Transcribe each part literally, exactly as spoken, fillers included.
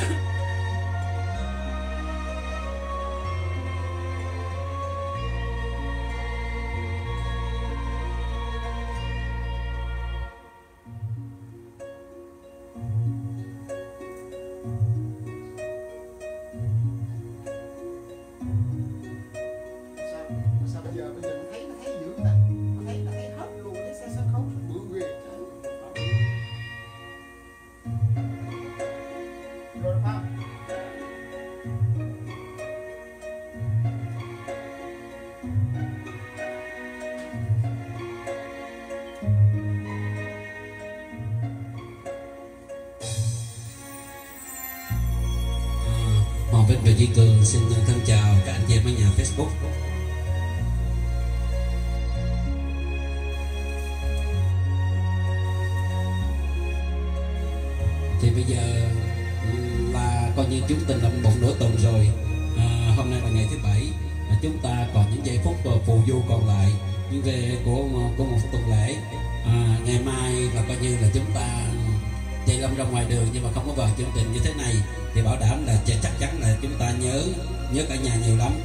Và Duy Cường xin thân chào các anh chị em ở nhà Facebook. Thì bây giờ là coi như chúng ta làm một nửa tuần rồi. À, hôm nay là ngày thứ bảy, à, chúng ta còn những giây phút phù du còn lại, những về của của một tuần lễ. À, ngày mai là coi như là chúng ta chạy lâm ra ngoài đường, nhưng mà không có vào chương trình như thế này thì bảo đảm là chắc chắn là chúng ta nhớ nhớ cả nhà nhiều lắm.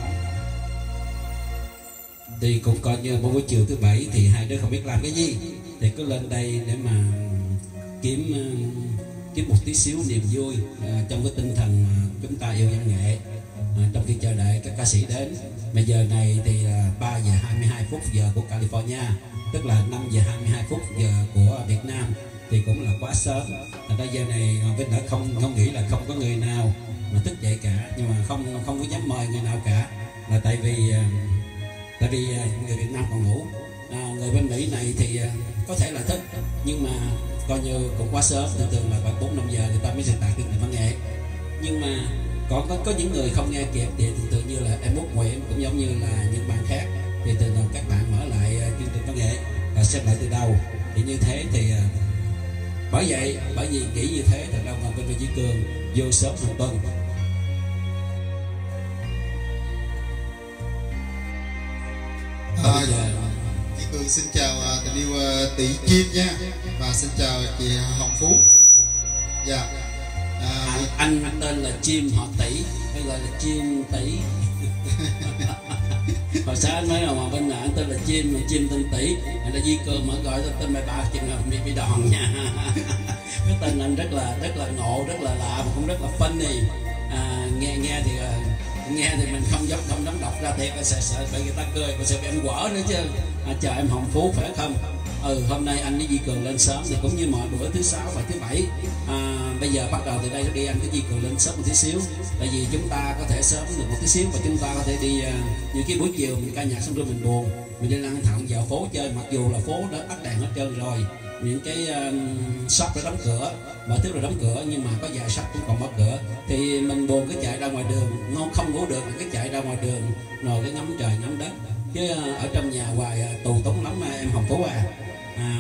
Thì cũng coi như một buổi chiều thứ bảy thì hai đứa không biết làm cái gì thì cứ lên đây để mà kiếm kiếm một tí xíu niềm vui à, trong cái tinh thần chúng ta yêu văn nghệ, à, trong khi chờ đợi các ca sĩ đến. Bây giờ này thì là ba giờ hai mươi hai phút giờ của California, tức là năm giờ hai mươi hai phút giờ của Việt Nam, thì cũng là quá sớm. Thành ra giờ này Vinh đã không không nghĩ là không có người nào mà thức dậy cả, nhưng mà không không có dám mời người nào cả, là tại vì tại vì người Việt Nam còn ngủ. À, người bên Mỹ này thì có thể là thức, nhưng mà coi như cũng quá sớm, thường thường là khoảng bốn năm giờ người ta mới start chương trình văn nghệ. Nhưng mà còn có có những người không nghe kịp thì thường thường như là em Út Nguyễn, cũng giống như là những bạn khác, thì thường thường các bạn mở lại chương trình văn nghệ và xem lại từ đầu. Thì như thế thì bởi vậy bởi vì nghĩ như thế thật ra mà bên Duy Cường vô sớm một tuần. À, Duy Cường xin chào tình yêu tỷ Chim nha, và xin chào chị Hồng Phú. Dạ. À, anh, anh, anh tên là Chim họ Tỷ, hay gọi là Chim Tỷ. Hồi sáng anh nói mà bên là anh tên là Chim, mà Chim tên Tỷ, anh là Duy Cường mà gọi tên mày ba chừng nào bị bị đòn nha. Cái tên anh rất là rất là ngộ, rất là lạ và cũng rất là funny. À, nghe nghe thì nghe thì mình không dám không dám đọc ra thiệt, sợ sợ bị người ta cười và sợ bị em quở nữa chứ. À, chào em Hồng Phú khỏe không? Ừ, hôm nay anh với Duy Cường lên sớm thì cũng như mọi bữa thứ sáu và thứ bảy. À, bây giờ bắt đầu từ đây đi anh với Duy Cường lên sớm một tí xíu, tại vì chúng ta có thể sớm được một tí xíu và chúng ta có thể đi uh, như cái buổi chiều mình ca nhạc xong rồi mình buồn, mình đi lang thang dạo phố chơi, mặc dù là phố đã tắt đèn hết trơn rồi, những cái uh, shop đã đóng cửa, mọi thứ đã đóng cửa, nhưng mà có vài shop cũng còn mở cửa, thì mình buồn cái chạy ra ngoài đường, ngon không ngủ được, cái chạy ra ngoài đường ngồi cái ngắm trời ngắm đất, chứ uh, ở trong nhà hoài uh, tù túng lắm em Hồng Phú à. À,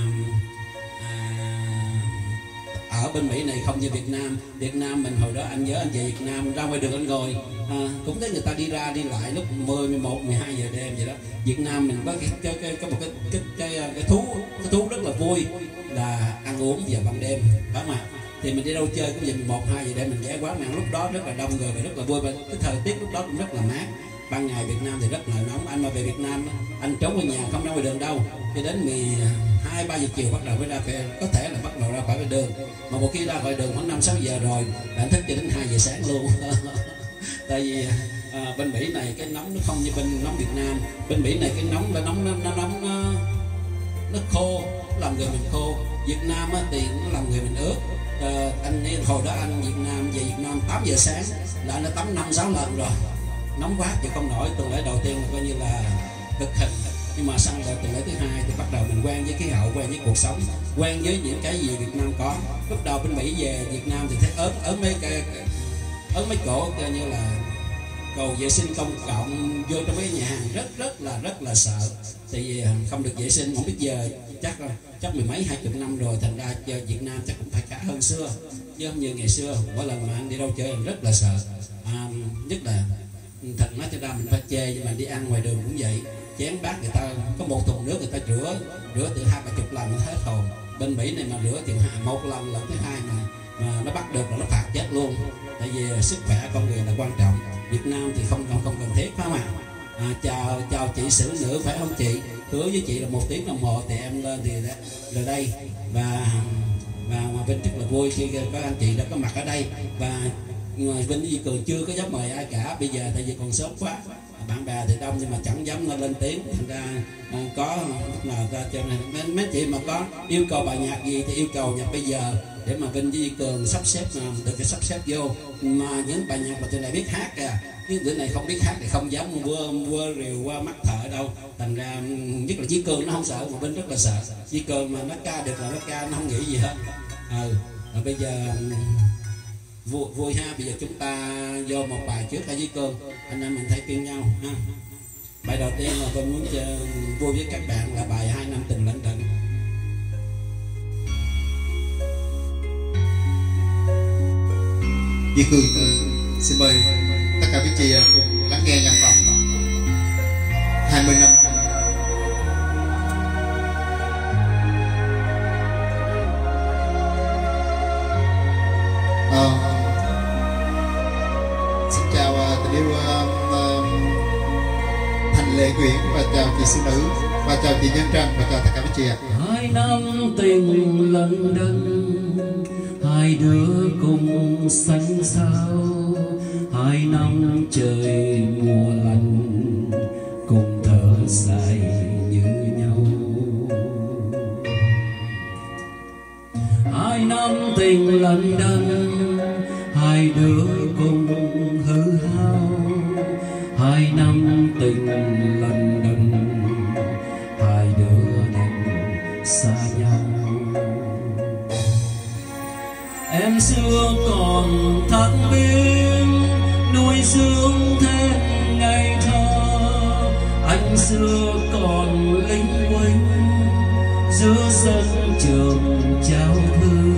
à, ở bên Mỹ này không như Việt Nam. Việt Nam mình hồi đó anh nhớ anh về Việt Nam ra ngoài đường anh ngồi à, cũng thấy người ta đi ra đi lại lúc mười, mười một, mười hai giờ đêm vậy đó. Việt Nam mình có cái cái cái có một cái cái cái, cái thú cái thú rất là vui là ăn uống vào ban đêm, phải không ạ? Thì mình đi đâu chơi cũng về mười một, hai giờ đêm mình ghé quán, mà lúc đó rất là đông người và rất là vui, và cái thời tiết lúc đó cũng rất là mát. Ban ngày Việt Nam thì rất là nóng, anh mà về Việt Nam anh trốn ở nhà không ra ngoài đường đâu, cho đến mười hai, ba giờ chiều bắt đầu mới ra, phải có thể là bắt đầu ra khỏi đường, mà một khi ra khỏi đường khoảng năm, sáu giờ rồi anh thức cho đến hai giờ sáng luôn. Tại vì à, bên Mỹ này cái nóng nó không như bên nóng Việt Nam. Bên Mỹ này cái nóng là nóng nó, nó nóng nó, nó khô, nó làm người mình khô. Việt Nam á, thì nó làm người mình ướt. À, anh hồi đó anh Việt Nam về Việt Nam tám giờ sáng là anh đã tắm năm sáu lần rồi, nóng quá chứ không nổi. Tuần lễ đầu tiên là coi như là cực hình, nhưng mà sang tuần lễ thứ hai thì bắt đầu mình quen với khí hậu, quen với cuộc sống, quen với những cái gì Việt Nam có. Lúc đầu bên Mỹ về Việt Nam thì thấy ớn ớn mấy cái ớn mấy cổ coi như là cầu vệ sinh công cộng, vô trong mấy nhà hàng rất rất là rất là sợ, tại vì không được vệ sinh. Không biết giờ chắc chắc mười mấy hai chục năm rồi, thành ra giờ Việt Nam chắc cũng phải khá hơn xưa, chứ không như ngày xưa. Mỗi lần mà anh đi đâu chơi anh rất là sợ. À, nhất là thật nói cho ra mình phải chê, nhưng mà đi ăn ngoài đường cũng vậy, chén bát người ta có một thùng nước người ta rửa rửa từ hai ba chục lần nó hết hồn. Bên Mỹ này mà rửa chừng một lần lần thứ hai mà mà nó bắt được là nó phạt chết luôn, tại tại vì sức khỏe con người là quan trọng. Việt Nam thì không không không cần thiết, phải không ạ? À, chào chào chị xử nữ, phải không chị? Hứa với chị là một tiếng đồng hồ thì em lên thì là đây, và và mà Vinh rất là vui khi có anh chị đã có mặt ở đây. Và Vinh với Duy Cường chưa có dám mời ai cả, bây giờ tại vì còn sớm quá, bạn bè thì đông nhưng mà chẳng dám lên tiếng, thành ra à, có lúc nào ra cho nên mấy chị mà có yêu cầu bài nhạc gì thì yêu cầu nhạc bây giờ để mà Vinh với Duy Cường sắp xếp được cái sắp xếp vô. Mà những bài nhạc mà tụi này biết hát kìa, nhưng tụi này không biết hát thì không dám vơ vơ rìu qua mắt thợ đâu, thành ra nhất là Duy Cường nó không sợ mà Vinh rất là sợ. Duy Cường mà nó ca được là nó ca, nó không nghĩ gì hết. Ừ, à, bây giờ vui, vui ha, bây giờ chúng ta vô một bài trước hay Duy Cường, anh em mình thay phiên nhau ha. Bài đầu tiên là Vinh muốn chơi, vui với các bạn là bài Hai Năm Tình Lận Đận. Duy Cường uh, xin mời tất cả quý chị cùng lắng nghe nhạc phẩm hai mươi năm. Uh, xin chào uh, tình yêu uh, uh, Thành Lệ Nguyễn, và chào chị Sư Nữ, và chào chị Nhân Trần, và chào tất cả quý chị ạ. Hai năm tình lận đận, hai đứa cùng xanh xao, hai năm trời mùa lạnh cùng thở dài như nhau. Hai năm tình lận đận, hai đứa cùng hư hao, hai năm tình lận đận, hai đứa đành xa nhau. Em xưa còn thắc biết nuôi dưỡng thêm ngày thơ, anh xưa còn linh quỳnh giữa sân trường trao thư.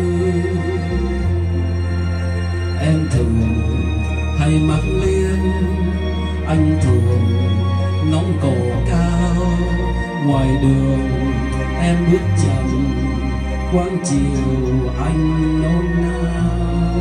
Em thường hay mặc liên, anh thường ngóng cổ cao, ngoài đường em bước chậm quang chiều anh nôn nao.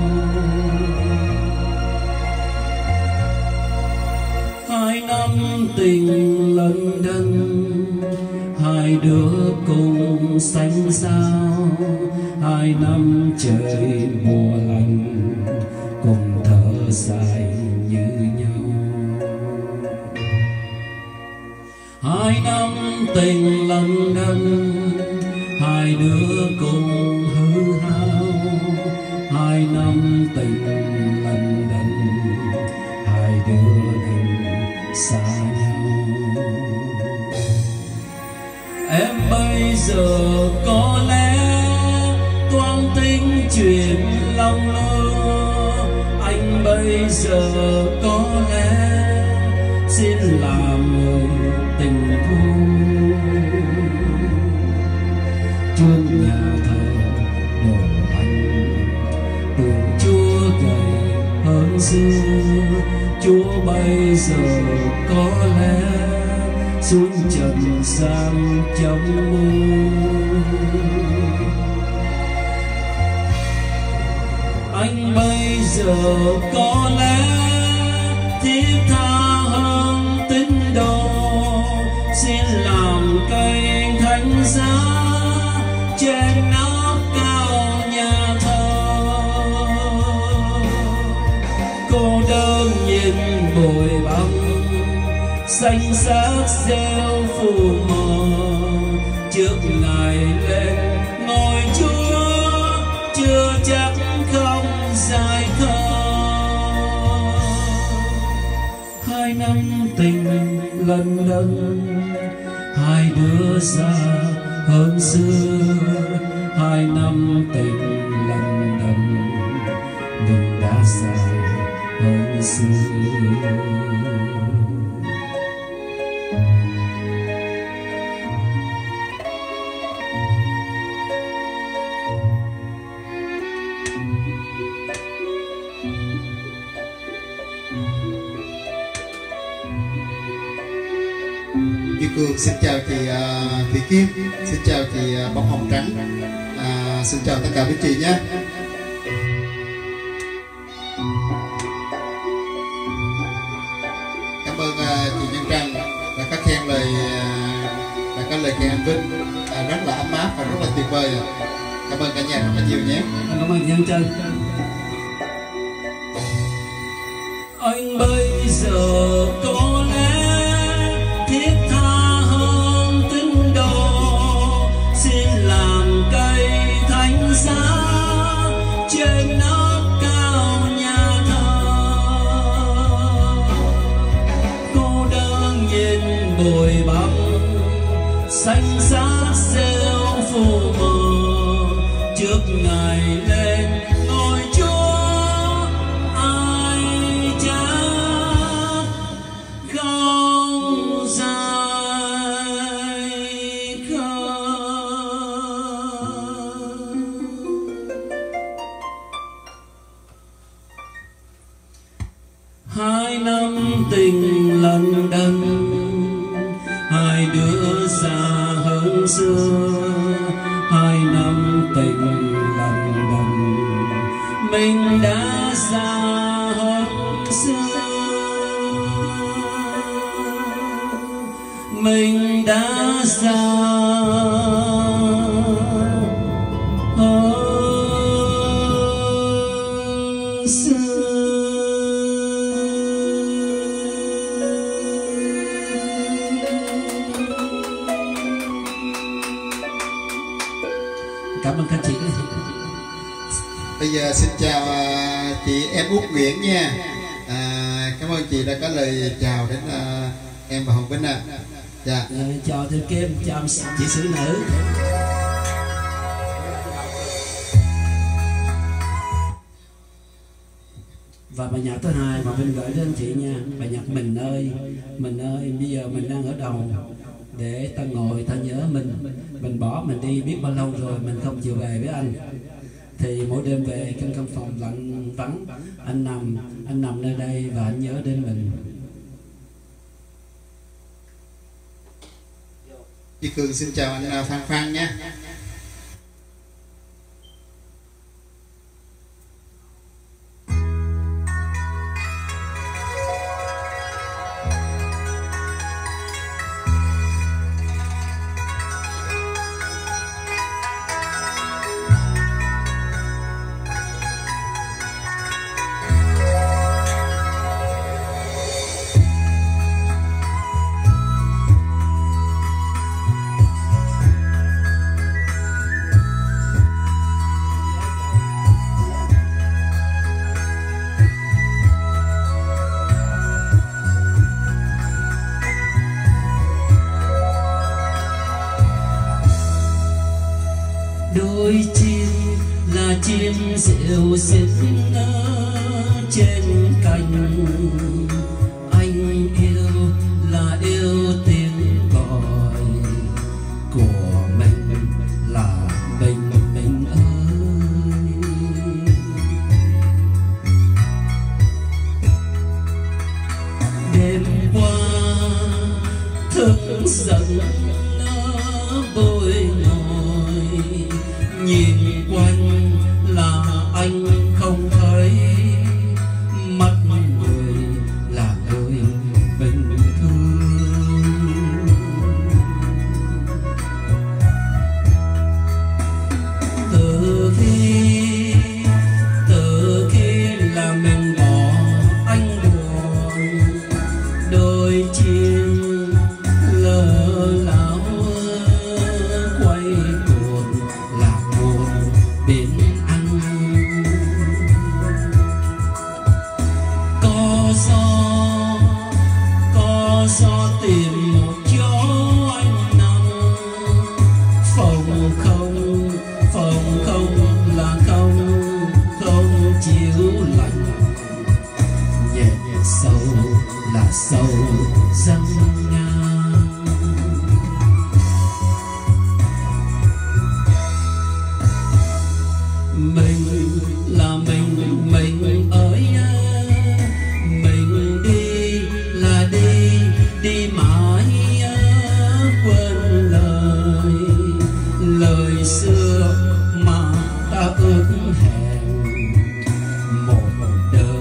Hai năm tình lận đận, hai đứa cùng xanh xao, hai năm trời mùa lạnh cùng thở dài như nhau. Hai năm tình lận đận, hai đứa cùng hư hao, hai năm tình lận đận, hai đứa đành xa nhau. Em bây giờ có lẽ toan tính chuyện lòng lơ, anh bây giờ có lẽ xin làm người tình thu. Chuông nhà thờ đồ anh tưởng Chúa gầy hơn xưa, Chúa bây giờ có lẽ xuống trần gian trong mưa. Anh bây giờ có lẽ thiết tha hơn tín đồ, xin làm cây thánh giá trên nóc cao nhà thờ. Cô đơn nhìn bụi bặm xanh xác rêu phù mờ, trước ngài lên ngồi Chúa chưa chắc không dài thơ. Hai năm tình lận đận, hai đứa xa hơn xưa, hai năm tình lận đận, mình đã xa hơn xưa. Duy Cường xin chào chị uh, Thủy Kim, xin chào chị uh, Bông Hồng Trắng, uh, xin chào tất cả quý chị nhé. Cảm ơn uh, chị Nhân Trân đã có khen lời uh, đã có lời khen anh Vinh uh, rất là ấm áp và rất là tuyệt vời. Cảm ơn cả nhà rất là nhiều nhé. Cảm ơn Nhân Trân. Anh bây giờ có lẽ thiết tha hơn tín đồ, xin làm cây thánh giá trên nóc cao nhà thờ. Cô đơn nhìn bụi bặm xanh xát rêu phù mờ trước ngày lên ngôi Chúa, ai chắc không dài khơi. Hai năm tình lần đần, hai đứa xa hơn xưa. Hai năm tình lần đần, mình đã xa hơn xưa. Mình đã xa hơn xưa. Cảm ơn các chị. Bây giờ xin chào uh, chị em Út Nguyễn nha. À, cảm ơn chị đã có lời chào đến uh, em và Hồng Vinh ạ. À. Dạ. À, chào Thư Kim, chào chị Sử Nữ. Và bài nhạc thứ hai mà Vinh gửi đến chị nha, bài nhạc Mình Ơi. Mình ơi, bây giờ mình đang ở đầu để ta ngồi ta nhớ mình. Mình bỏ mình đi biết bao lâu rồi, mình không chịu về với anh. Thì mỗi đêm về trong căn phòng lạnh vắng, anh nằm, anh nằm nơi đây và anh nhớ đến mình. Chị Cường xin chào anh Phan Phan nha. Đôi chim là chim rêu xếp trên cành, anh yêu là yêu tiếng gọi của mình, là mình mình ơi. Đêm qua thức giận bồi hồi, nhìn quanh là anh không thấy, mắt người là người bình thường. Từ khi từ khi là mình bỏ anh buồn, đôi chim lơ láo quay cuồng là buồn biển ăn. Có gió có gió tìm một chỗ anh nằm, phòng không phòng không là không không chiếu lạnh, nhẹ sâu là sâu dâng ngang. Mình là mình mình ơi, mình đi là đi đi mãi quên lời lời xưa mà ta ước hẹn một đời.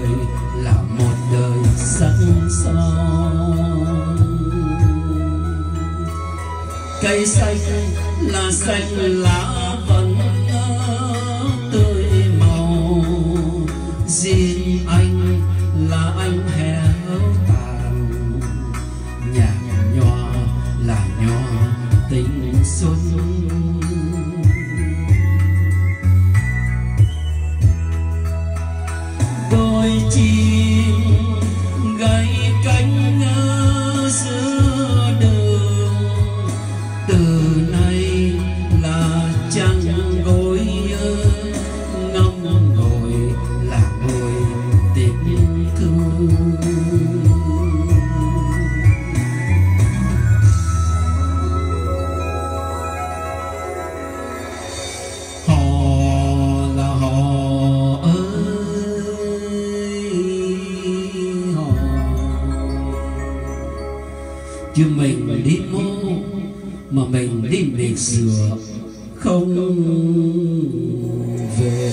cây xanh là xanh lá vẫn tươi màu, riêng anh là anh héo tàn, nhạt nhòa là nhòa tình xuân. Đôi chim gãy cánh giữa đường, từ nay là trăng gối ngông ngồi là ngồi tình thương. Họ là họ ơi họ, chứ mình đi mô mà mình đi biệt dừa không về.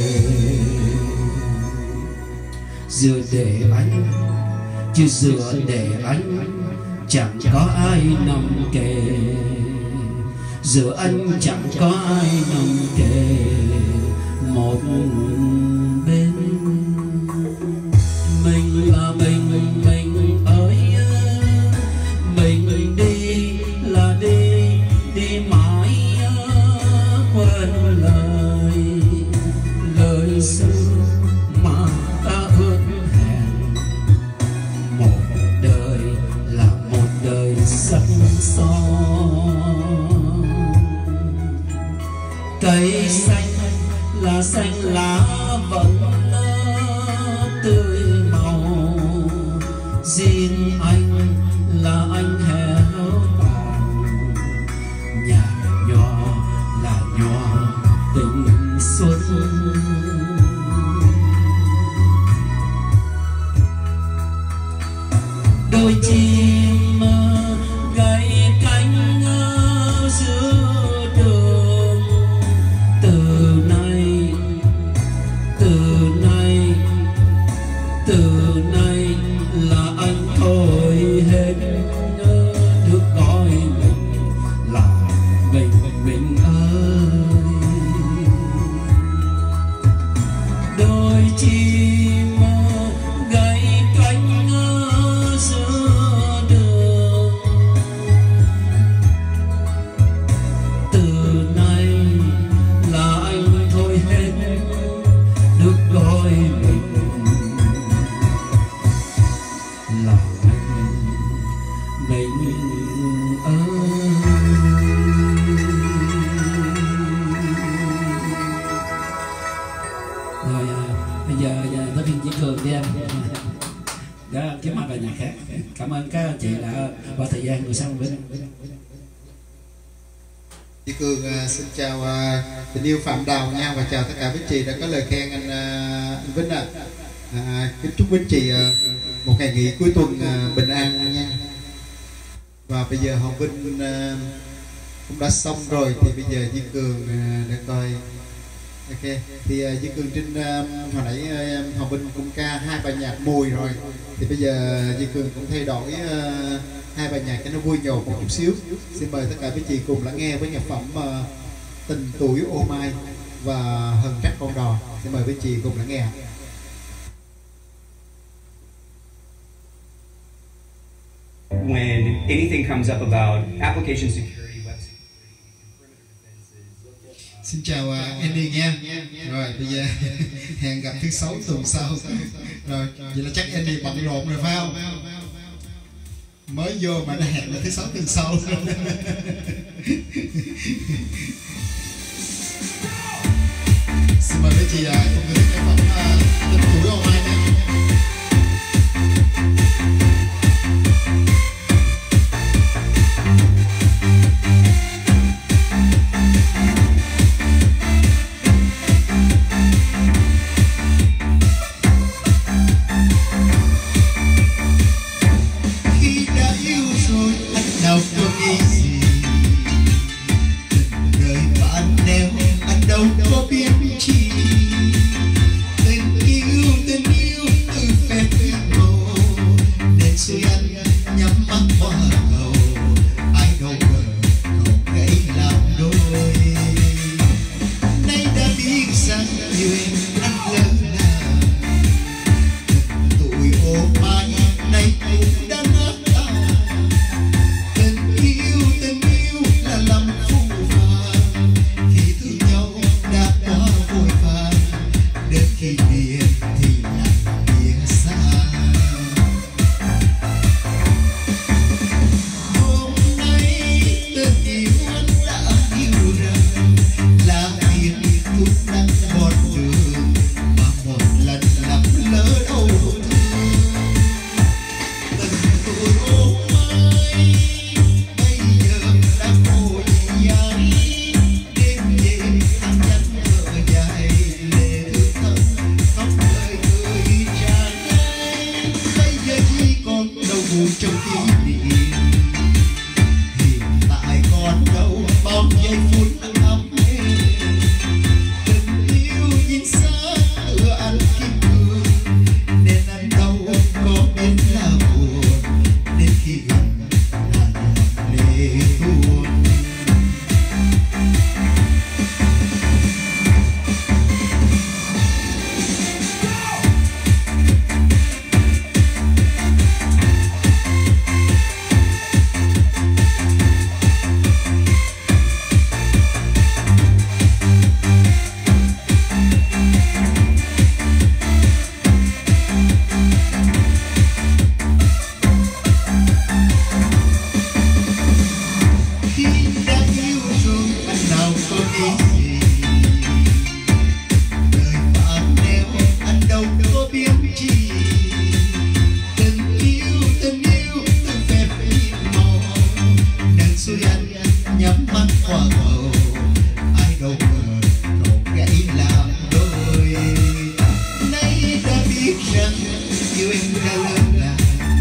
Dừa để anh chứ dừa để anh chẳng có ai nằm kề, giữa anh chẳng có ai nằm kề một bên. Mình là mình, mình ơi mình đi là đi, đi mãi quên lời lời xưa mà ta ước hẹn. Một đời là một đời sắc son, cây xanh là xanh lá vẫn tươi màu, riêng anh là anh héo tàn, nhạt nhòa là nhòa tình xuân. Đôi chim gãy cánh giữa đường, từ nay từ nay từ nay là anh thôi hết, được gọi mình là mình mình ơi. Đôi chim gãy cánh giữa đường, từ nay là anh thôi hết, được gọi mình là mình mình ơi. Rồi à, bây giờ giờ tới phiên Chí Cường đi em. Đó, kiếm mặt bài nhạc khác. Cảm ơn các anh chị đã qua thời gian ngồi sang bên. Chí Cường uh, xin chào uh, tình yêu Phạm Đào nha, và chào tất cả quý chị đã có lời khen anh, uh, anh Vinh ạ. À. Uh, kính chúc quý chị uh, một ngày nghỉ cuối tuần uh, bình an nha. Và bây giờ Hồng Vinh uh, cũng đã xong rồi, thì bây giờ Chí Cường uh, để coi. Ok, thì uh, Chí Cường trên uh, hồi nãy uh, Hồng Vinh cũng ca hai bài nhạc mùi rồi, thì bây giờ Chí Cường cũng thay đổi uh, hai bài nhạc cho nó vui nhộn một chút xíu. Xin mời tất cả quý chị cùng lắng nghe với nhạc phẩm uh, Tình Tuổi Ô Mai và Hờn Trách Con Đò. Xin mời quý chị cùng lắng nghe. When anything comes up about application security, web security, and perimeter defenses. Xin chào uh, Andy nha. Rồi bây giờ hẹn gặp thứ sáu tuần sau. Rồi vậy là chắc Andy bận rộn rồi phải không? Mới vô mà đã hẹn là thứ sáu tuần sau. Xin mời quý chị cùng thưởng thức sản phẩm Tình Tuổi Ô Mai nha. Khi đã yêu rồi anh nào có nghĩ gì, tình đời bạn nếu anh đâu có biết chi, tình biệt thì lặng biệt xa. Hôm nay tình yêu anh đã hiểu rằng là việc thuốc đắng bọt đường mà một lần lắm lỡ đâu thương. Tình tôi ôm mãi bây giờ đã khôi dài, đêm đêm anh nhắn thở dài lệ thương thân khóc lời người tràn ngây. Bây giờ chỉ còn đau buồn trong kỷ niệm, hiện tại còn đâu bao giây phút ấm êm. Tình yêu nhìn xa tựa anh kim cương nên anh đâu có biết là buồn, đến khi gần là giọt lệ tuôn. Khi đã yêu rồi anh nào có nghĩ gì, đời phản neo anh đâu có biết chi. Tình yêu tình yêu từng phép nhìn màu, nâng xuôi anh nhắm mắt qua cầu. Ai đâu ngờ cậu gãy làm đôi, nay đã biết rằng yêu em đã lớn là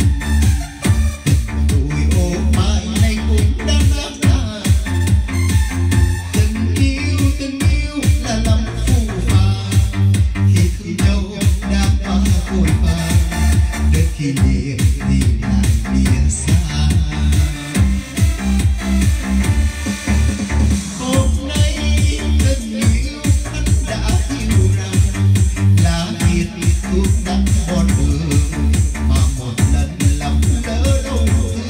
tôi ôm mãi nay cũng đã nát tan. Tình yêu tình yêu là lòng phù phàng, khi thương nhau đã quá vội vàng, đến khi liền thì lại lìa xa. Hôm nay tình yêu anh đã hiểu rằng là việc thuốc đắng bọt đường mà một lần lắm lỡ đâu thương.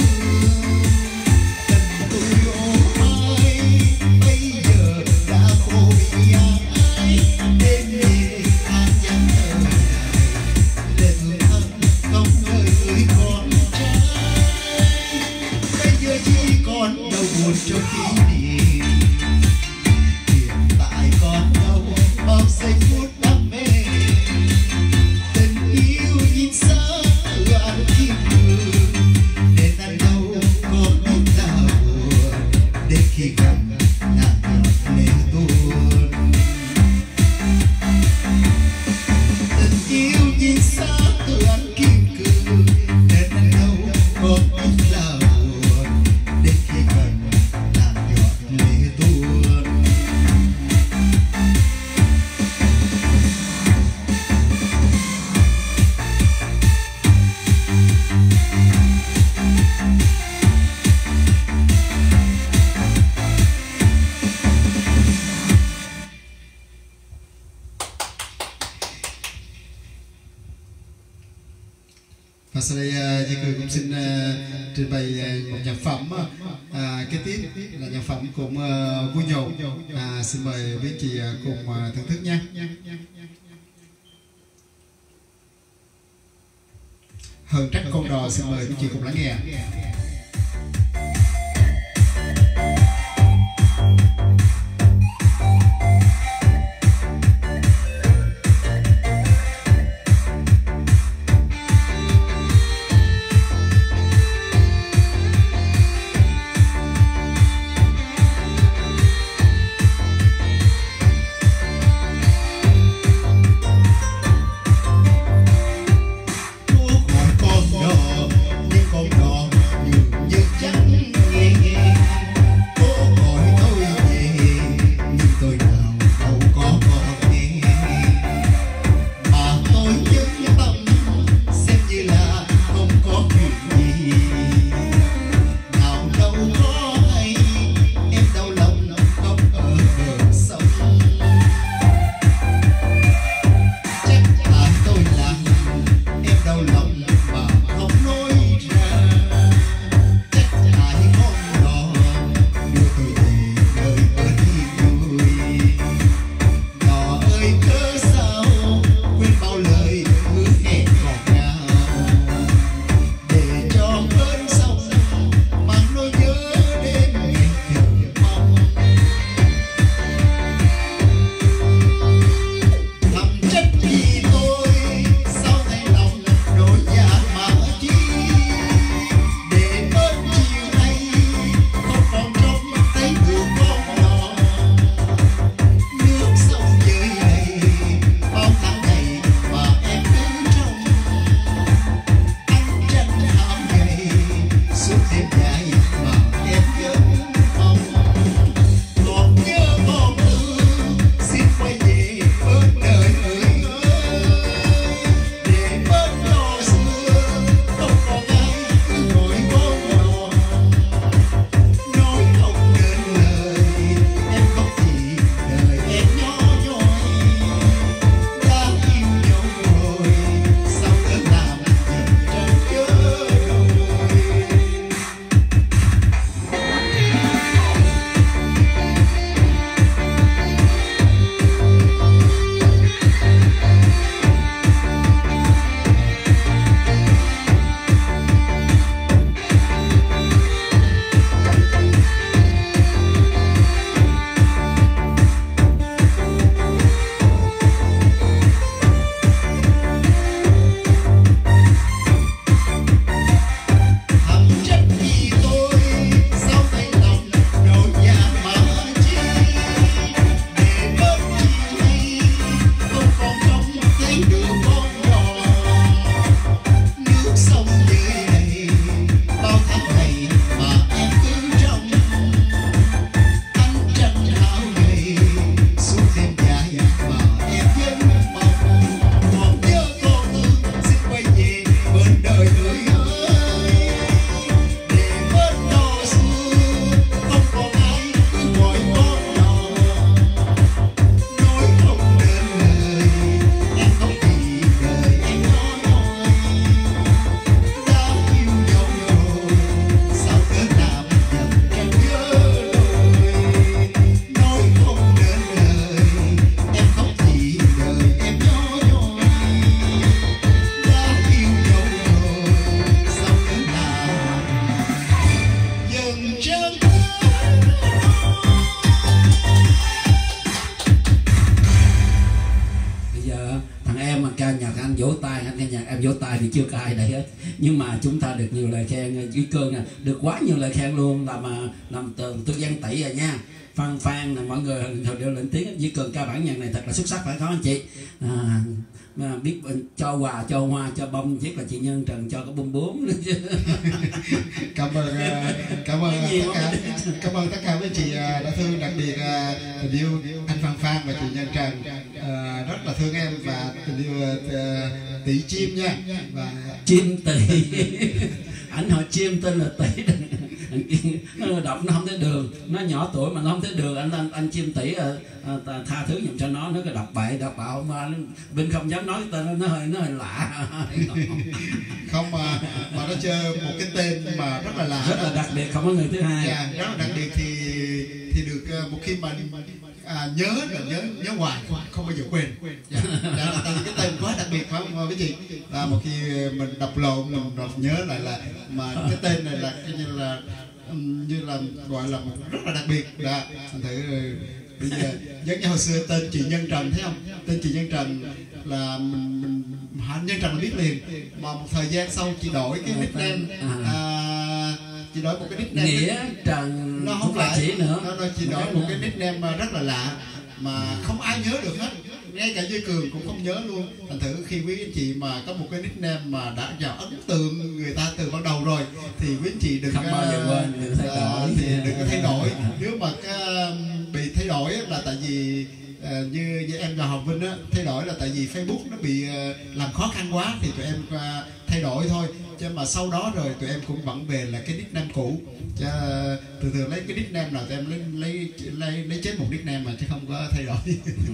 Tình tôi ôm mãi bây giờ đã khôi dài, đêm đêm anh nhắn thở dài lệ thương thân không nơi người con trai. Bây giờ chỉ còn đau buồn cho kỷ niệm, hiện tại còn đâu bao giây phút đam mê. Tình yêu nhìn xa tựa anh kim cương nên anh đâu có biết là buồn, đến khi gần là giọt lệ tuôn. Tình yêu nhìn xa tựa anh kim cương nên anh đâu có biết là buồn, đến khi gần là giọt lệ tuôn. Và sau đây uh, Di Cười cũng xin uh, trình bày uh, một nhạc phẩm uh, kế tiếp là nhạc phẩm cũng uh, vui nhộn. Uh, xin mời quý chị uh, cùng uh, thưởng thức nha. Hơn trách con đò, xin mời quý chị cùng lắng nghe. Con đò, những con đò ca nhạc anh vỗ tay, anh ca nhạc em vỗ tay thì chưa có ai đây hết. Nhưng mà chúng ta được nhiều lời khen, Duy Cương nè, được quá nhiều lời khen luôn, làm làm tôi gian tẩy rồi nha. Phan Phan là mọi người đều lên tiếng Duy Cường ca bản nhạc này thật là xuất sắc phải không anh chị? À, mà biết cho quà, cho hoa, cho bông, nhất là chị Nhân Trần cho cái bông bướm nữa chứ. Cảm ơn cảm ơn tất cả cảm ơn tất cả mấy chị đã thương, đặc biệt tình yêu anh Phan Phan và chị Nhân Trần rất là thương em, và tình yêu tỷ chim nha, và chim tỷ ảnh họ chim tên là tỷ. Nó đọc nó không thấy đường, nó nhỏ tuổi mà nó không thấy đường, anh anh, anh chim tỷ à, à, tha thứ giùm cho nó, nó cái đọc bậy đọc bạo mà Vinh không dám nói tên nó hơi nó hơi lạ. Không mà mà nó chơi một cái tên mà rất là lạ, rất là đặc biệt, không có người thứ hai. Dạ, rất là đặc biệt thì thì được một khi mà à, nhớ là nhớ nhớ hoài, không bao giờ quên. Dạ, là tại vì cái tên quá đặc biệt phải không quý chị? Là một khi mình đọc lộn mình đọc nhớ lại là mà cái tên này là như là như là gọi là một rất là đặc biệt. Dạ, thành thử bây giờ giống như hồi xưa tên chị Nhân Trần thấy không? Tên chị Nhân Trần là mình, mình Nhân Trần là biết liền, mà một thời gian sau chị đổi cái nickname, à, chị đổi một cái nickname Nghĩa Trần, nó không phải chỉ nữa, nó, nó chỉ đổi một cái nickname rất là lạ mà không ai nhớ được hết, ngay cả Duy Cường cũng không nhớ luôn. Thành thử khi quý anh chị mà có một cái nickname mà đã vào ấn tượng người ta từ ban đầu rồi thì quý anh chị đừng không bao giờ quên, đừng thay đổi, uh, thì đừng có thay đổi. Nếu mà cái, um, bị thay đổi là tại vì uh, như, như em và Hồng Vinh á, thay đổi là tại vì Facebook nó bị uh, làm khó khăn quá thì tụi em uh, thay đổi thôi, chứ mà sau đó rồi tụi em cũng vẫn về là cái nickname cũ. Chứ thường thường lấy cái nickname nào tụi em lấy lấy lấy, lấy chết một nickname mà chứ không có thay đổi.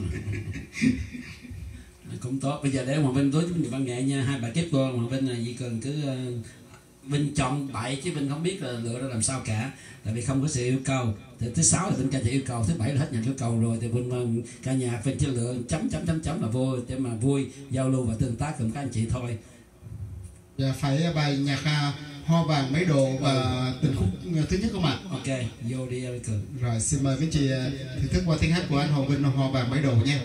Cũng tốt. Bây giờ để Hoàng Vinh đối với văn nghệ nha, hai bài kết cô Hoàng Vinh là chỉ cần cứ uh, Vinh chọn bậy chứ Vinh không biết là lựa ra làm sao cả, tại vì không có sự yêu cầu. Thì thứ sáu là Vinh ca nhạc yêu cầu, thứ bảy là hết nhạc yêu cầu rồi thì Vinh ca nhạc Vinh chỉ lựa chấm chấm chấm chấm là vui để mà vui giao lưu và tương tác cùng các anh chị thôi. Dạ, phải bài nhạc uh, Hoa Vàng Mấy Độ và ừ. Tình khúc thứ nhất không ạ? Ok, vô đi em Cường. Rồi xin mời quý chị uh, thưởng thức qua tiếng hát của anh Hồ Vinh Hoa Vàng Mấy Độ nha.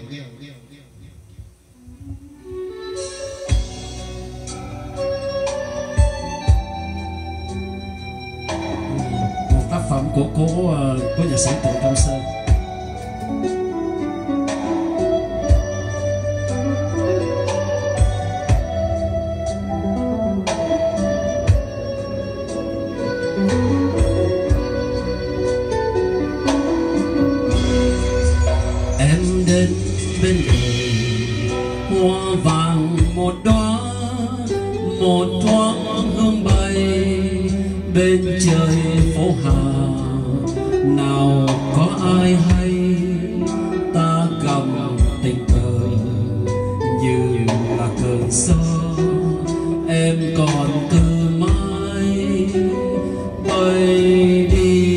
Một tác phẩm của cố của nhạc sĩ Trịnh Công Sơn. Em đến bên đời hoa vàng một đóa, một thoáng hương bay bên trời phố Hà. Nào có ai hay ta cầm tình cờ như là cơn gió, em còn từ mãi bay đi.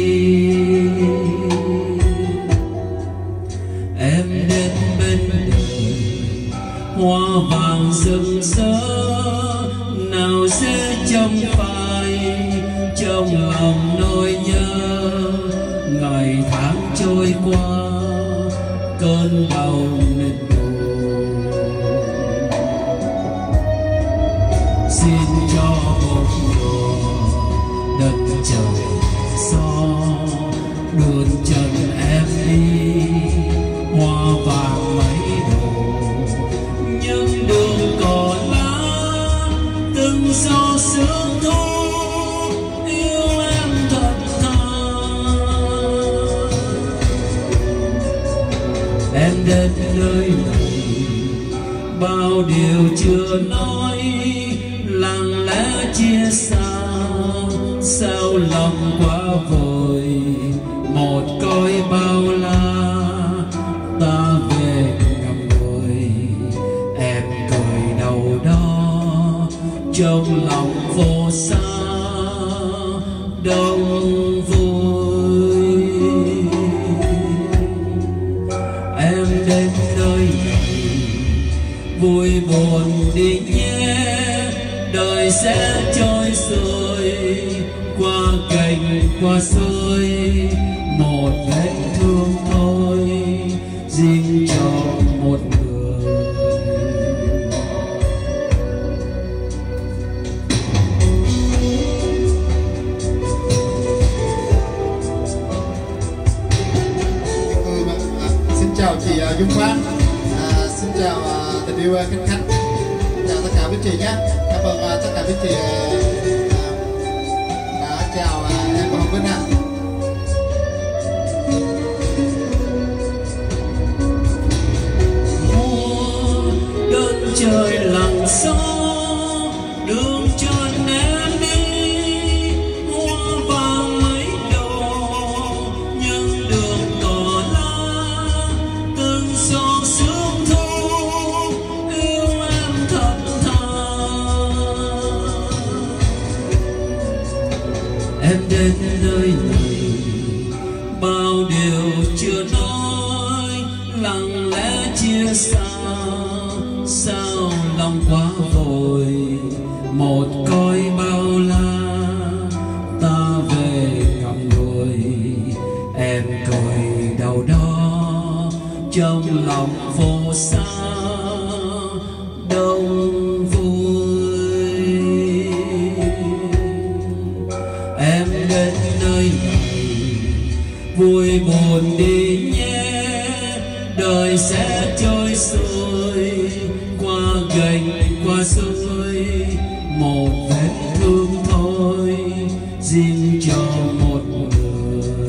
Em đến bên đời hoa vàng rực rỡ, nào sẽ trong phai trong lòng nỗi nhớ. Ngày tháng trôi qua cơn đau mệt buồn, xin cho một mùa đất trời gió đuôn chân em đi. Hoa vàng mấy độ những đường cỏ lá, từng gió sương thu yêu em thật tha. Em đến nơi này bao điều chưa nói, lặng lẽ chia xa sao lòng quá vội. Một cõi bao la ta về ngậm ngùi, em cười đâu đó trong lòng vô xa đông vui. Em đến nơi này vui buồn đi nhé, đời sẽ trôi rồi qua cành qua suối. Một vết thương thôi riêng cho một người. Trung Quang. À, xin chào à, tình yêu Khánh Khánh, chào tất cả quý chị nhé. Cảm ơn à, tất cả quý chị à, đã chào à, em và Hồng Vinh ạ. Đơn trời lặng gió đường tròn em đi, hoa vàng mấy đầu những đường cỏ lá, từng giọt sương thu yêu em thật thà. Em đến nơi này bao điều chưa nói, lặng lẽ chia xa sao lòng quá vội. Một cõi bao la ta về gặp người, em cõi đâu đó trong lòng vô xa đông vui. Em đến nơi này vui buồn đi nhé, đời sẽ trôi xuôi qua gành qua suối, một vết thương thôi riêng cho một người.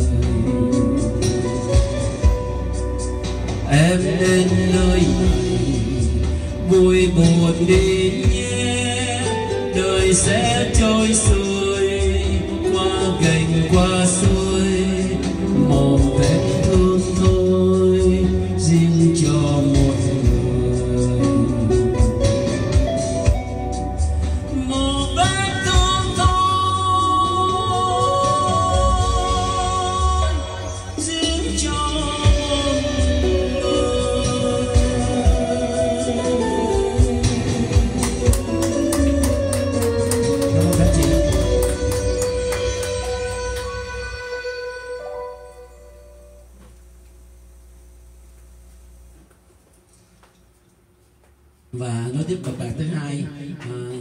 Em đến nơi này vui buồn đi nhé, đời sẽ trôi xuôi qua gành qua suối, một vết thương thôi riêng cho một người. Một vết thương thôi riêng cho một người. Cảm ơn các chị. Và nói tiếp cặp đàn thứ hai, uh,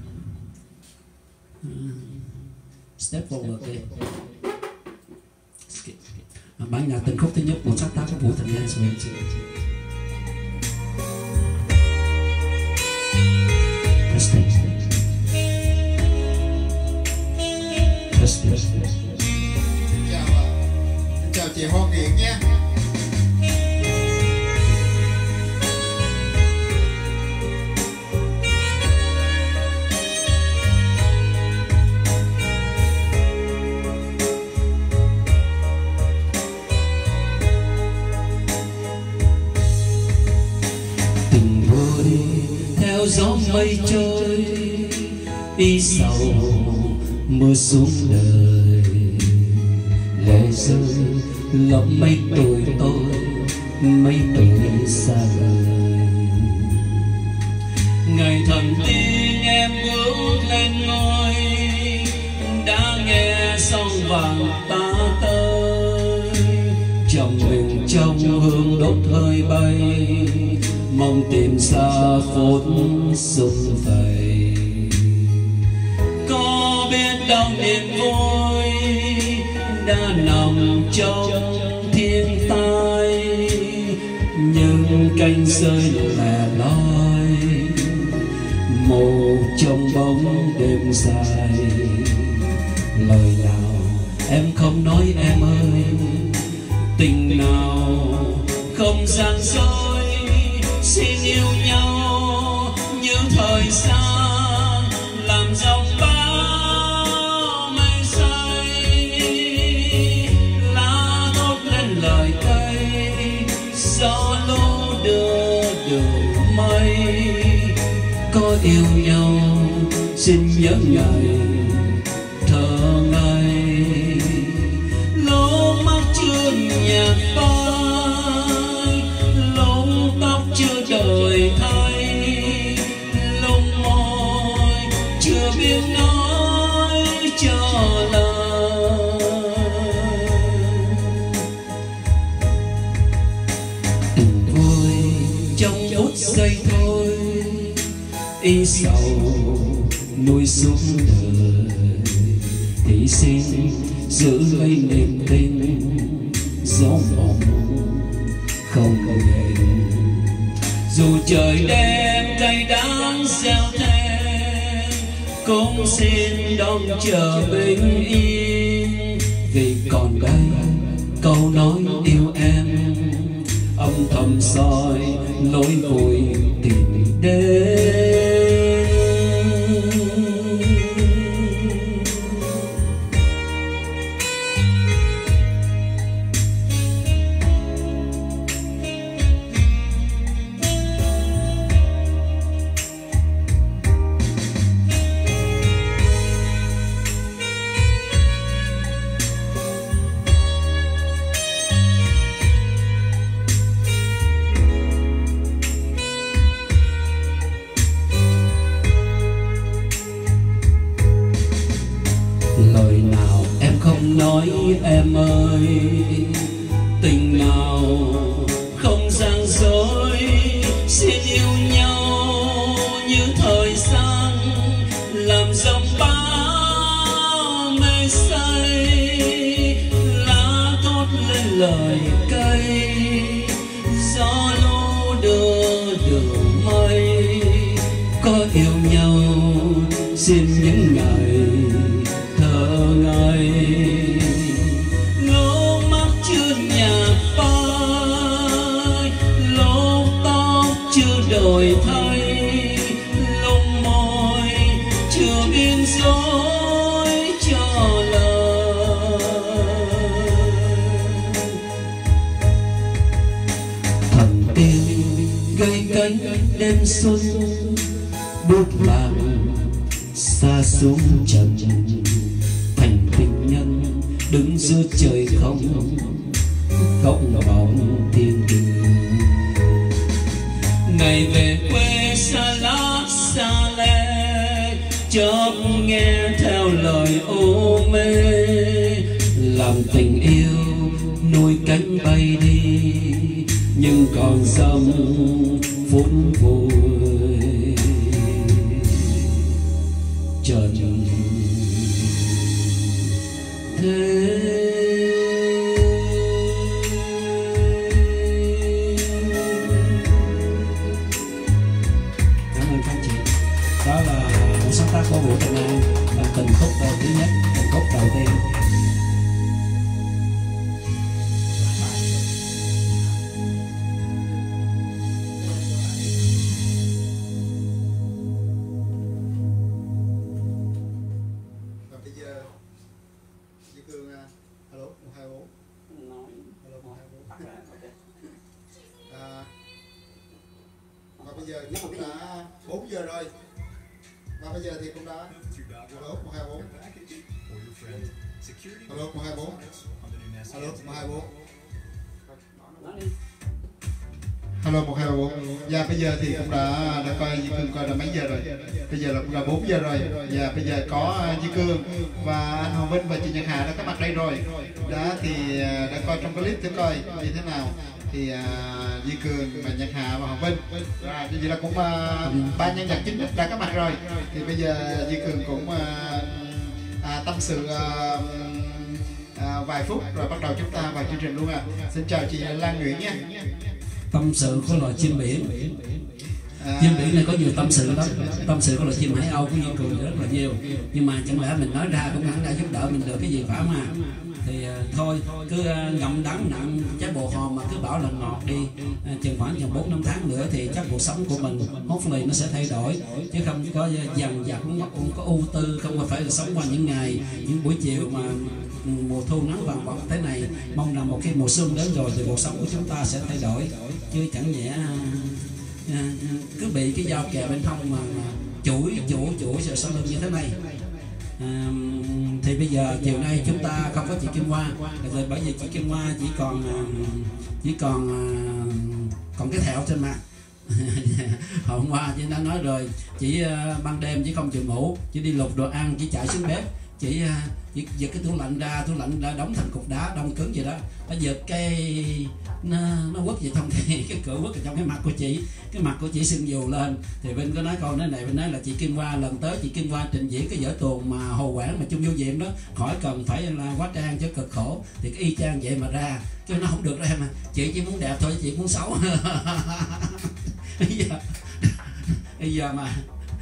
uh, step forward. Okay. Uh, bản nhạc tình khúc thứ nhất của sáng tác của Vũ Thành Nga. Chào, chào chị Hoa Nguyễn nhé. Theo gió mây trôi đi sầu mưa xuống đời, lệ rơi lấp mấy tuổi tôi mấy tuổi xa vời. Ngày thần tiên em bước lên ngôi, đã nghe sông vàng ta tới, trong mình trong hương đốt hơi bay, mong tìm xa phút sum vầy. Có biết đâu niềm vui đã nằm trong thiên tai, những cánh rơi lẻ loi màu trong bóng đêm dài. Lời nào em không nói em ơi, tình nào không gian dối, xin yêu nhau như thời gian làm dòng bão mây say. Lá thốt lên lời cây, gió lũ đưa đường mây. Có yêu nhau xin nhớ ngày thơ ngây, lỗ mắt chưa nhạt phai, lông tóc chưa đời thay, lông môi chưa biết nói cho lời. Tình vui trong phút giây thôi, ý sầu nuôi xuống đời, thì xin giữ lấy niềm tin gió mộng không đền. Dù trời đêm cay đắng gieo thêm, cũng xin đón chờ bình yên. Vì còn đây câu nói yêu em, âm thầm soi lối vui tìm đến. Lời nào em không nói em ơi, tình nào không gian dối. Xin yêu nhau như thời gian, làm dòng bao mê say. Lá thốt lên lời cây, gió lũ đưa đường mây. Có yêu nhau xin những ngày thơ ngây. Lố mắt chưa nhạt phai, lố tóc chưa đổi thay, lông môi chưa biên dối cho lời. Thần tiên gây cánh đêm xuân, bước lạc xa xuống trần. Thành tình nhân đứng giữa trời không, cộng bóng thiên đường. Ngày về quê xa lát xa lê, chót nghe theo lời ô mê. Làm tình yêu nuôi cánh bay đi, nhưng còn dâm phút vui trần thế. Cảm ơn các chị. Đó là một sáng tác của Vũ Trần An, là tình khúc đầu thứ nhất, tình khúc đầu tiên. Và bây giờ Duy Cương, alo một hai bốn, alo một hai bốn. À, và bây giờ thì cũng đã bốn giờ rồi. Và bây giờ thì cũng đã alo một hai bốn, alo một hai bốn, alo một hai bốn, alo một hai bốn. Và bây giờ thì cũng đã đã coi Duy Cương coi là mấy giờ rồi. Bây giờ là cũng là bốn giờ rồi. Và bây giờ có Duy Cương và anh Hoàng Vinh và chị Nhật Hà đã có mặt đây rồi. Đó thì đã coi trong clip thử coi như thế nào. Thì uh, Duy Cương và Nhật Hà và Hoàng Vinh rồi, như vậy là cũng uh, ba nhân vật chính đã có mặt rồi. Thì bây giờ Duy Cương cũng uh, uh, tâm sự uh, uh, vài phút rồi bắt đầu chúng ta vào chương trình luôn à. Xin chào chị Lan Nguyễn nha. Tâm sự của loài chim biển. À, chim biển này có nhiều tâm sự lắm. Tâm sự của loài chim hải âu của Duy Cương rất là nhiều. Nhưng mà chẳng lẽ mình nói ra cũng hẳn đã giúp đỡ mình được cái gì phải mà. Thì uh, thôi cứ uh, ngậm đắng nặng trái bồ hòn mà cứ bảo là ngọt đi. uh, chừng khoảng chừng bốn năm tháng nữa thì chắc cuộc sống của mình hopefully nó sẽ thay đổi, chứ không có dằn vặt, cũng có ưu tư, không phải là sống qua những ngày những buổi chiều mà mùa thu nắng vàng vọt thế này. Mong rằng một khi mùa xuân đến rồi thì cuộc sống của chúng ta sẽ thay đổi, chứ chẳng nhẽ uh, uh, cứ bị cái dao kề bên hông mà, mà chuỗi chuỗi chuỗi rồi sau lưng như thế này. À, thì bây giờ chiều nay chúng ta không có chị Kim Hoa rồi, bởi vì chị Kim Hoa chỉ còn chỉ còn còn cái thẹo trên mặt. Hôm qua chị đã nói rồi, chỉ ban đêm chỉ không chịu ngủ, chỉ đi lục đồ ăn, chỉ chạy xuống bếp, chỉ chỉ giật cái tủ lạnh ra, tủ lạnh đã đóng thành cục đá đông cứng vậy đó, nó giật cái nó, nó quất vào trong cái, cái cửa quất vào trong cái mặt của chị, cái mặt của chị sưng dù lên. Thì Vinh có nói câu nói này, Vinh nói là chị Kim Hoa lần tới chị Kim Hoa trình diễn cái vở tuồng mà Hồ Quảng mà Chung Vô Diệm đó, khỏi cần phải là hóa trang cho cực khổ, thì cái y chang vậy mà ra, chứ nó không được ra mà chị chỉ muốn đẹp thôi, chị muốn xấu. bây giờ bây giờ mà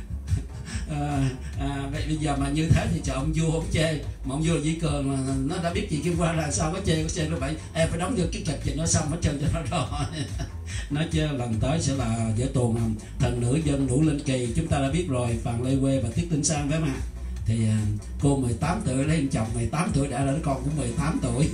À, à, bây giờ mà như thế thì trời ông vua không chê, mà ông vua chỉ Cường mà nó đã biết chị Kim Hoa là sao có chê, có chê nó vậy em phải đóng được cái kịch gì nó xong hết trơn cho nó rồi. Nói chứ lần tới sẽ là vở tuồng Thần Nữ Dân Đủ Linh Kỳ, chúng ta đã biết rồi, Phàn Lê Quê và Tiết Tinh Sang phải không ạ? Thì cô mười tám tuổi lấy anh chồng mười tám tuổi đã đứa con cũng mười tám tuổi.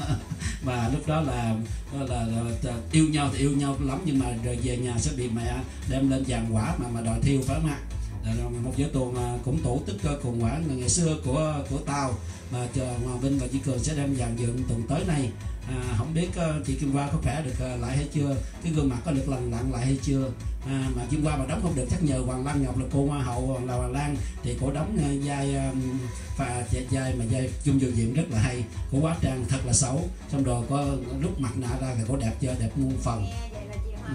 Và lúc đó là, là, là, là yêu nhau thì yêu nhau lắm, nhưng mà rồi về nhà sẽ bị mẹ đem lên giàn quả mà mà đòi thiêu phải không ạ? Một vở tuồng cũng tổ tức cùng quả ngày xưa của của tao, mà chờ Hoàng Vinh và Chị Cường sẽ đem dàn dựng tuần tới này. À, không biết uh, chị Kim Hoa có khỏe được uh, lại hay chưa, cái gương mặt có được lần lặn lại hay chưa. À, mà Kim Hoa mà đóng không được chắc nhờ Hoàng Lan Ngọc là cô Hoa hậu là Hoàng Lan, thì cô đóng uh, vai um, và vai mà vai Chung Vô Diệm rất là hay, cô hóa trang thật là xấu, xong rồi có lúc mặt nạ ra thì cô đẹp chưa, đẹp muôn phần. Ừ.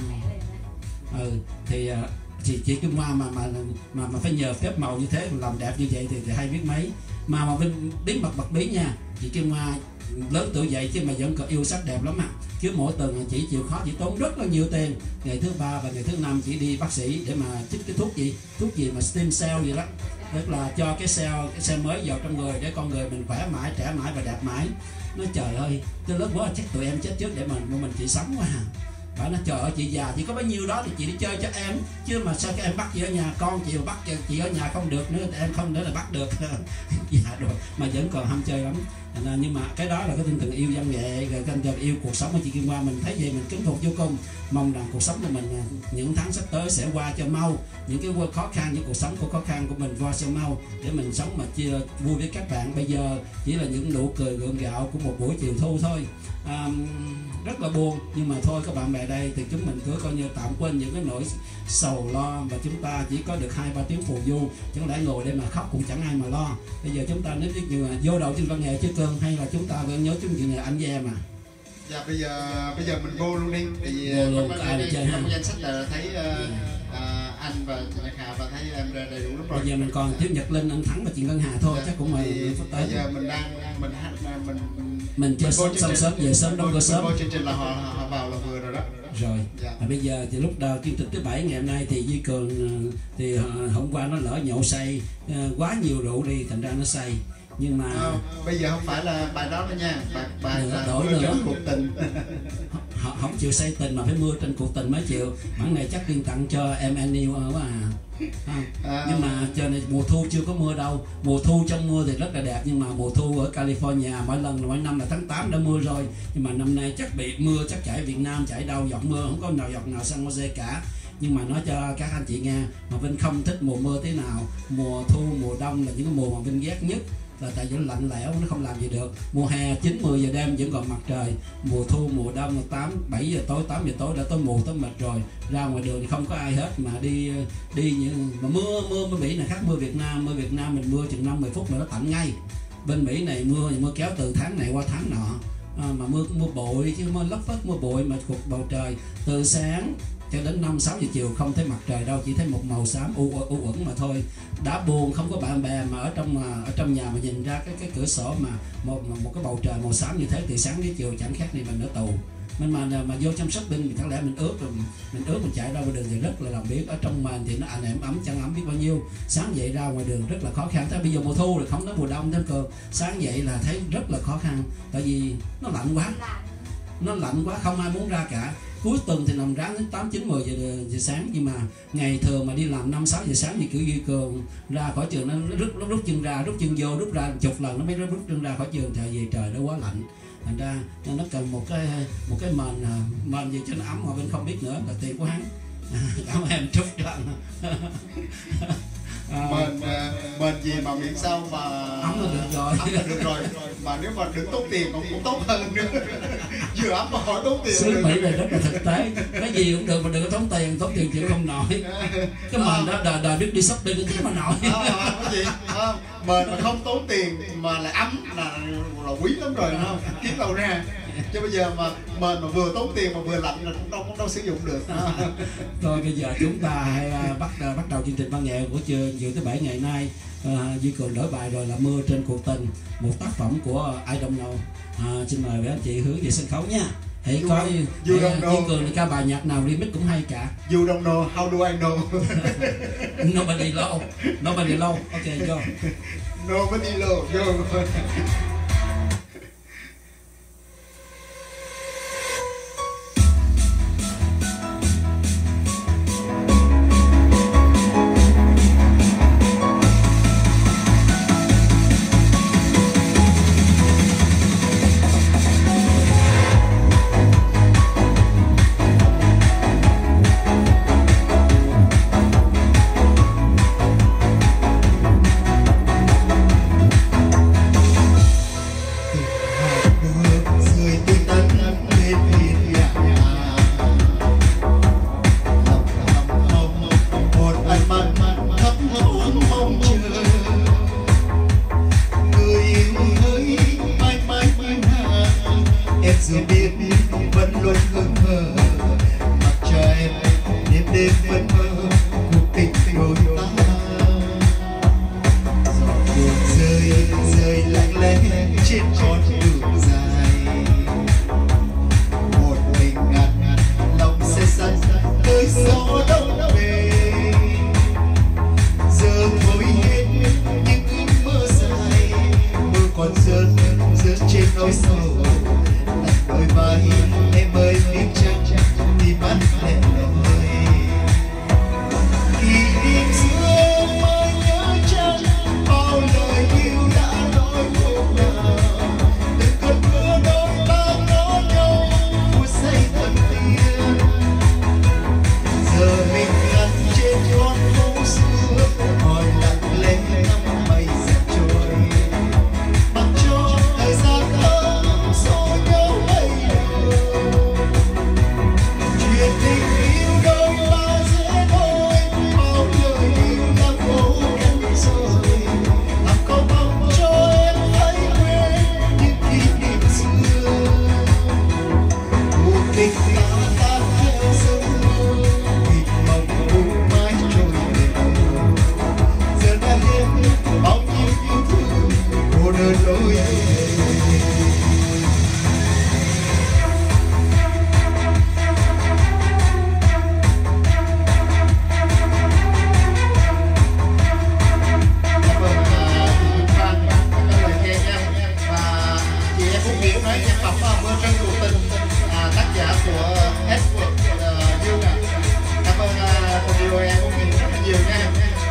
Ừ, thì uh, chị chị Kim Hoa mà mà mà mà phải nhờ phép màu như thế làm đẹp như vậy thì, thì hay biết mấy. Mà mà bên bí mật bật bí nha, chị Kim Hoa lớn tuổi vậy chứ mà vẫn còn yêu sắc đẹp lắm à, chứ mỗi tuần chỉ chịu khó, chỉ tốn rất là nhiều tiền. Ngày thứ ba và ngày thứ năm chỉ đi bác sĩ để mà chích cái thuốc gì thuốc gì mà stem cell gì đó, tức là cho cái cell cái cell mới vào trong người để con người mình khỏe mãi, trẻ mãi và đẹp mãi. Nói trời ơi, tôi lớn quá chắc tụi em chết trước để mà mình chỉ sống quá à. Bà nói trời ơi chị già chỉ có bấy nhiêu đó thì chị đi chơi cho em, chứ mà sao các em bắt chị ở nhà, con chị mà bắt chị ở nhà không được nữa, em không nữa là bắt được. Dạ rồi, mà vẫn còn ham chơi lắm. Nhưng mà cái đó là cái tinh thần yêu văn nghệ, rồi tinh thần yêu cuộc sống của chị Kim Hoa, mình thấy vậy mình kính phục vô cùng. Mong rằng cuộc sống của mình những tháng sắp tới sẽ qua cho mau, những cái khó khăn, những cuộc sống của khó khăn của mình qua cho mau, để mình sống mà chia vui với các bạn. Bây giờ chỉ là những nụ cười gượng gạo của một buổi chiều thu thôi. À, rất là buồn, nhưng mà thôi các bạn bè đây thì chúng mình cứ coi như tạm quên những cái nỗi sầu lo, và chúng ta chỉ có được hai ba tiếng phù du, chẳng lẽ ngồi đây mà khóc cũng chẳng ai mà lo. Bây giờ chúng ta nếu như là vô đầu chương văn nghệ chứ Cương, hay là chúng ta vẫn nhớ chương trình anh với em à? Dạ bây giờ bây giờ mình vô luôn đi, tại vì vô luôn, ai đây, chơi trong ha? danh sách là thấy uh, uh, anh và chị Ngân Hà và thấy em ra đầy đủ lắm rồi. Bây giờ mình còn thiếu Nhật Linh, anh Thắng và chị Ngân Hà thôi, dạ, chắc cũng mời tới. Bây giờ mình đang mình mình mình mình chơi sớm sớm sớm về sớm đóng cơ sớm. Vô chương trình là họ, họ vào là vừa rồi đó. Rồi. Dạ. Mà bây giờ thì lúc đầu chương trình thứ bảy ngày hôm nay thì Duy Cường thì hôm qua nó lỡ nhậu say quá nhiều rượu đi, thành ra nó say. Nhưng mà à, bây giờ không phải là bài đó nữa nha, bài bài nữa, là đổi mưa nữa. trên cuộc tình. Họ không chịu say tình mà phải mưa trên cuộc tình mới chịu. Bản này chắc riêng tặng cho em anh yêu quá à. À, nhưng mà trời này mùa thu chưa có mưa đâu. Mùa thu trong mưa thì rất là đẹp, nhưng mà mùa thu ở California mỗi lần mỗi năm là tháng tám đã mưa rồi, nhưng mà năm nay chắc bị mưa, chắc chảy Việt Nam chảy đâu giọt mưa, không có nào giọt nào San Jose cả. Nhưng mà nói cho các anh chị nghe, mà Vinh không thích mùa mưa thế nào. Mùa thu, mùa đông là những cái mùa mà Vinh ghét nhất, là tại vì nó lạnh lẽo, nó không làm gì được. Mùa hè chín mười giờ đêm vẫn còn mặt trời, mùa thu mùa đông là tám bảy giờ tối, tám giờ tối đã tối mù tối mệt rồi, ra ngoài đường thì không có ai hết, mà đi đi những mà mưa mưa bên Mỹ này khác mưa Việt Nam. Mưa Việt Nam mình mưa chừng năm mười phút mà nó tạnh ngay. Bên Mỹ này mưa mưa kéo từ tháng này qua tháng nọ, à, mà mưa mưa bụi chứ mưa lất phất mưa bụi, mà cục bầu trời từ sáng cho đến năm sáu giờ chiều không thấy mặt trời đâu, chỉ thấy một màu xám u u uẩn mà thôi. Đã buồn không có bạn bè, mà ở trong mà ở trong nhà mà nhìn ra cái cái cửa sổ mà một một cái bầu trời màu xám như thế từ sáng đến chiều chẳng khác gì mình ở tù. Mình mà mà vô chăm sóc bên thì chẳng lẽ mình ướt rồi mình ướt mình chạy ra ngoài đường thì rất là làm biết. Ở trong mền thì nó ảnh ẩm ấm chẳng ấm biết bao nhiêu. Sáng dậy ra ngoài đường rất là khó khăn. Thế bây giờ mùa thu rồi không nói mùa đông thêm cơ, sáng dậy là thấy rất là khó khăn, tại vì nó lạnh quá, nó lạnh quá không ai muốn ra cả. Cuối tuần thì nằm ráng đến tám chín mười giờ, giờ sáng, nhưng mà ngày thường mà đi làm năm sáu giờ sáng thì kiểu Duy Cường ra khỏi trường nó rút rút, rút chân ra, rút chân vô, rút ra chục lần nó mới rút chân ra khỏi trường. Trời vì trời nó quá lạnh, thành ra nó cần một cái một cái mền mền gì cho nó ấm, mà bên không biết nữa là tiền của hắn. Cảm ơn em Trúc đó. À, mình mình gì mà miễn sao mà ấm là được rồi, ấm là được rồi. Mà nếu mà đừng tốn tiền cũng cũng tốt hơn nữa. Vừa ấm mà hỏi tốn tiền. Xứ Mỹ này rất là thực tế, cái gì cũng được mà đừng có tốn tiền, tốn tiền chịu không nổi. Cái mình đó đời đời biết đi shopping chứ mà nổi. À, cái gì à, mình mà không tốn tiền mà lại ấm là là quý lắm rồi, không kiếm đâu ra. Chứ bây giờ mà mền mà vừa tốn tiền mà vừa lạnh là cũng đâu cũng đâu sử dụng được. Thôi bây giờ chúng ta hãy uh, bắt uh, bắt đầu chương trình văn nghệ của chương dự thứ bảy ngày nay. uh, Duy Cường đổi bài rồi là Mưa Trên Cuộc Tình, một tác phẩm của uh, I Don't Know. uh, Xin mời các anh chị hướng về sân khấu nha. Hãy You có don't- uh, you don't know. Duy Cường thì ca bài nhạc nào remix cũng hay cả. You don't know, how do I know? Nobody low, nobody low. Ok, go. Nobody know, go. Rơi tinh tấn lên thiên nhạc lòng thầm mong một ánh mắt thấp thoáng mong chờ người yêu hỡi mãi mãi như nàng em dù biết vẫn luôn hững hờ mặc cho em đêm đêm vẫn mơ cuộc tình đôi ta rơi rơi lặng lẽ trên con đường dài một mình ngạt ngạt lòng say sắt tới gió đông về giờ thôi hết những ước mơ dài mưa còn rơi rơi trên nỗi sầu đặt đôi vai em ơi biết chăng đi mắt lẻ loi kỷ niệm xưa mãi nhớ chăng bao lời yêu đã nói hôm nào từng cơn mưa đôi ta ngó nhau phút giây thần tiên giờ mình ngăn trên con phố xưa hỏi lặng lẽ năm mây dần trôi mặc cho thời gian thấm xô nhau bây giờ chuyện tình yêu đôi ta dễ thôi bao lời yêu đã cố gắng rồi làm câu mong cho em hãy quên những kỷ niệm xưa cuộc tình ta tan theo giấc mơ thịt mộng buông mãi trôi về đâu giờ đã hết bao nhiêu yêu thương cô đơn lối về Cảm ơn à, chị Phương Phan đã có lời khen nha. Và chị em Phúc Nghĩa nói nhạc phẩm à, Mưa Trên Cuộc Tình à, tác giả của Edward uh, Dương ạ. Cảm ơn à, tình yêu em Phúc Nghĩa rất là nhiều nha.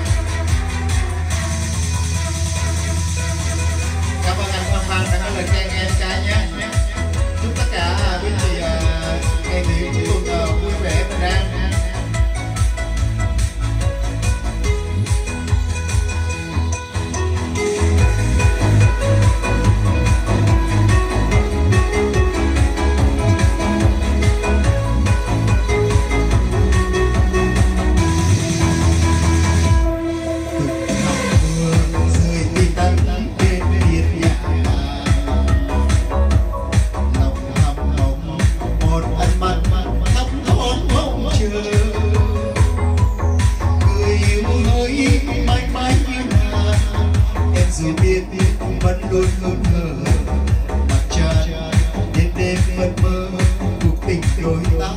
Cảm ơn anh Phan Phan đã có lời khen em trai nha. Chúc tất cả quý chị à, ngày nghỉ cuối tuần à, vui vẻ bình an. Rơi tinh tấn bên thiên nhạc lòng thầm mong một ánh mắt thấp thoáng mong chờ người yêu hỡi mãi mãi như nàng em dù biết vẫn luôn hững hờ mặc cho đêm đêm vẫn mơ cuộc tình đôi ta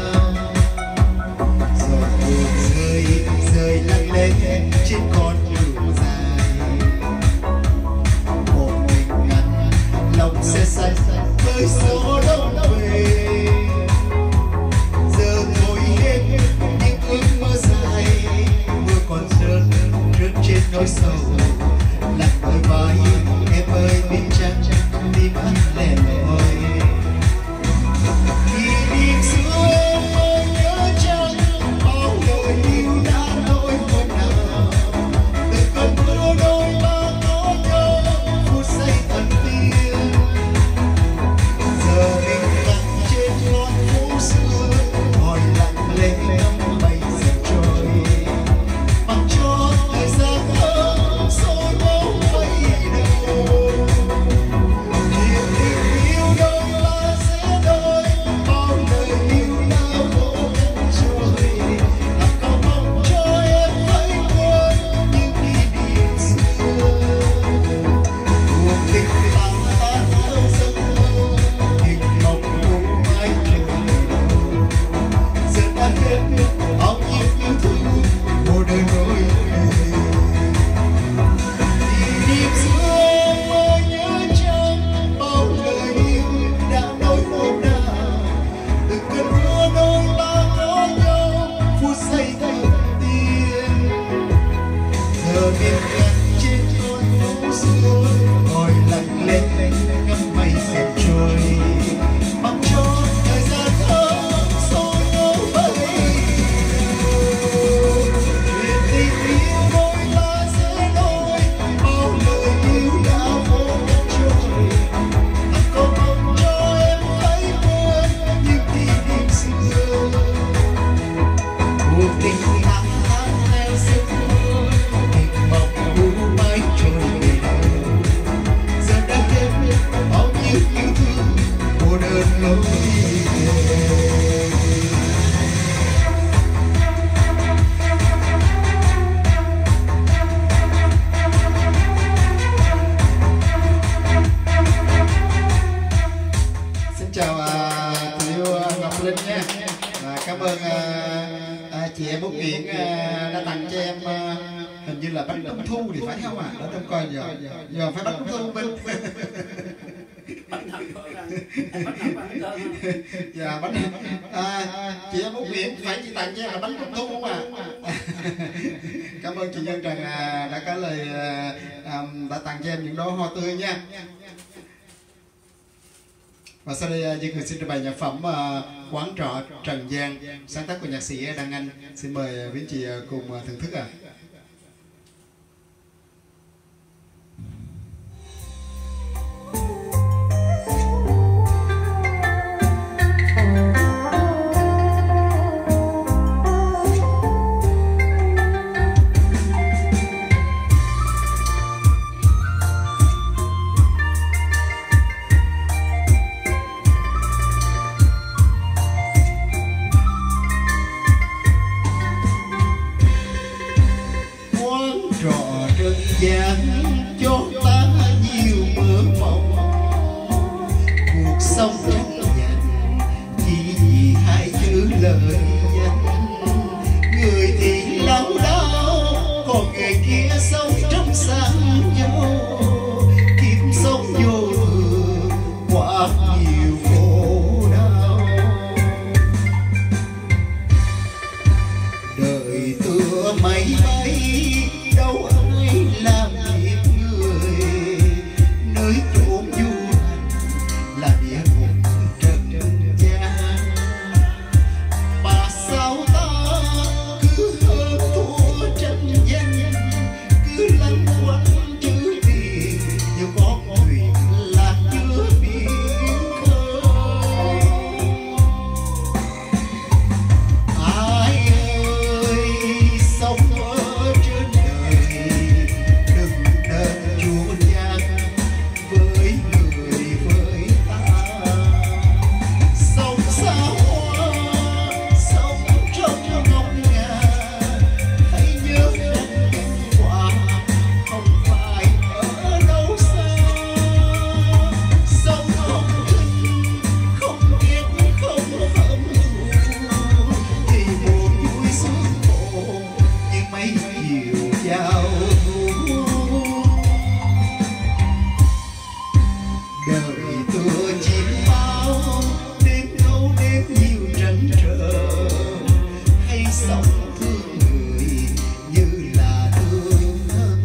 giọt buồn rơi rơi lặng lẽ trên con đường dài một mình ngăn lòng xe xanh với gió đông về giờ thôi hết những ước mơ dài mưa còn rơi rơi trên nỗi sầu lặng đôi vai em ơi biết chăng đi mắt lẻ loi kỷ niệm xưa em ơi nhớ chăng bao lời yêu đã nói hôm nào từng cơn mưa đôi ta ngó nhau phút giây thần tiên giờ mình lặng trên con phố xưa hỏi lặng lẽ năm mây dần trôi mặc cho thời gian thấm xô nhau bây đâu giờ đêm ngàn trên con phố xưa ngồi lặng lẽ ngắm mây dần trôi mặc cho thời gian thơ xô nhau vơi chuyện tình yêu đôi ta sẽ đôi bao lời yêu đã vô cánh trôi anh có mong cho em thấy quên những kỷ niệm xưa cuộc tình tháng tháng theo giấc mơ tình mộng u mãi trôi về đâu giờ đã hết bao nhiêu yêu thương cô đơn lối về. Xin chào à, tình yêu Ngọc Linh nha. À, cảm ơn à, à, chị em Út Nguyễn à, đã tặng cho em à, hình như là bánh trung thu thì phải không ạ? À? Để tôi coi giờ giờ phải bánh trung thu bên. Dạ bánh à, chị em Út Nguyễn phải chị tặng cho em là bánh trung thu không ạ? À? Cảm ơn chị Nhân Trần à, đã có lời à, à, đã tặng cho em những đóa hoa tươi nha. Và sau đây Duy Cường xin trình bày nhạc phẩm uh, Quán trọ Trần gian, sáng tác của nhạc sĩ Đăng Anh. Xin mời quý anh chị uh, cùng uh, thưởng thức ạ. À. gian cho ta nhiều mơ mộng cuộc sống chấp nhận chỉ vì hai chữ lời danh người thì đau đau còn người kia sống trong sáng nhau kiếp sống vô thường quá nhiều khổ đau đời tựa máy bay đâu ai làm việc người nơi chốn du hành là địa ngục trần gian mà sao ta cứ hơn thua tranh danh cứ lăn quanh chữ tiền như con thuyền lạc giữa biển khơi ai ơi sống ở trên đời đừng nên chuộng gian với người với ta sống xa hoa sống trong ngóc ngách hãy nhớ rằng nhân quả không phải ở đâu xa sống không thích không ghét không hâm thù thì buồn vui sướng khổ như mấy chiều giao thu đời tựa chim bao đêm thâu đêm nhiều trăn trở hay sống thương người như là thương thân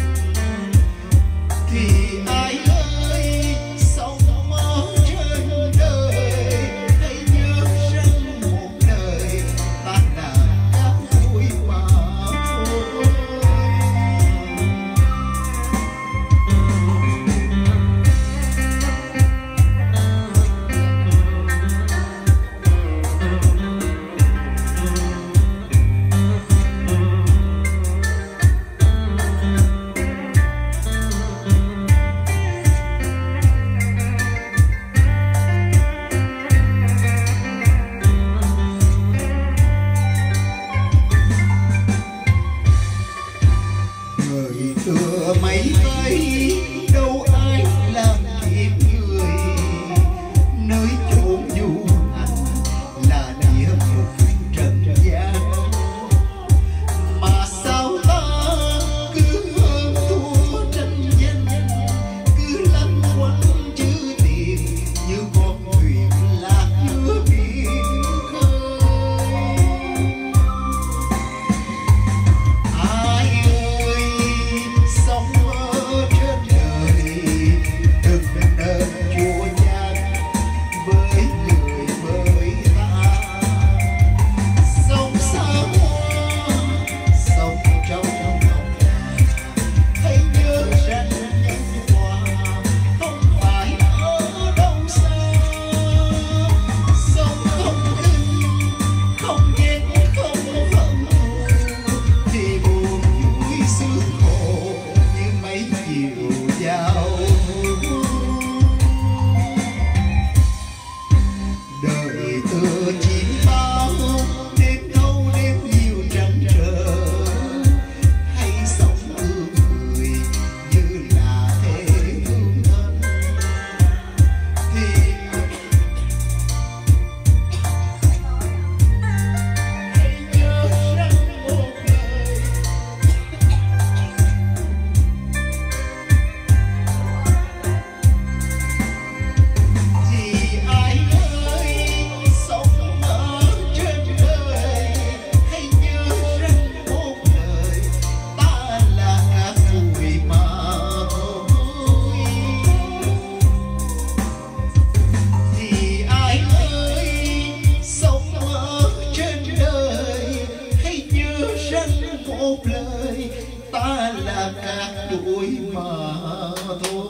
thì ai ơi sống ở trên đời hãy nhớ rằng một đời ta đã đã vui mà thôi. Người tựa máy bay đâu ai làm kịp người nơi chốn du hành là địa ngục trần gian mà sao ta cứ hơn thua tranh danh cứ lăn quanh chữ tiền như con thuyền lạc giữa biển khơi ai ơi ta là cát bụi mà thôi.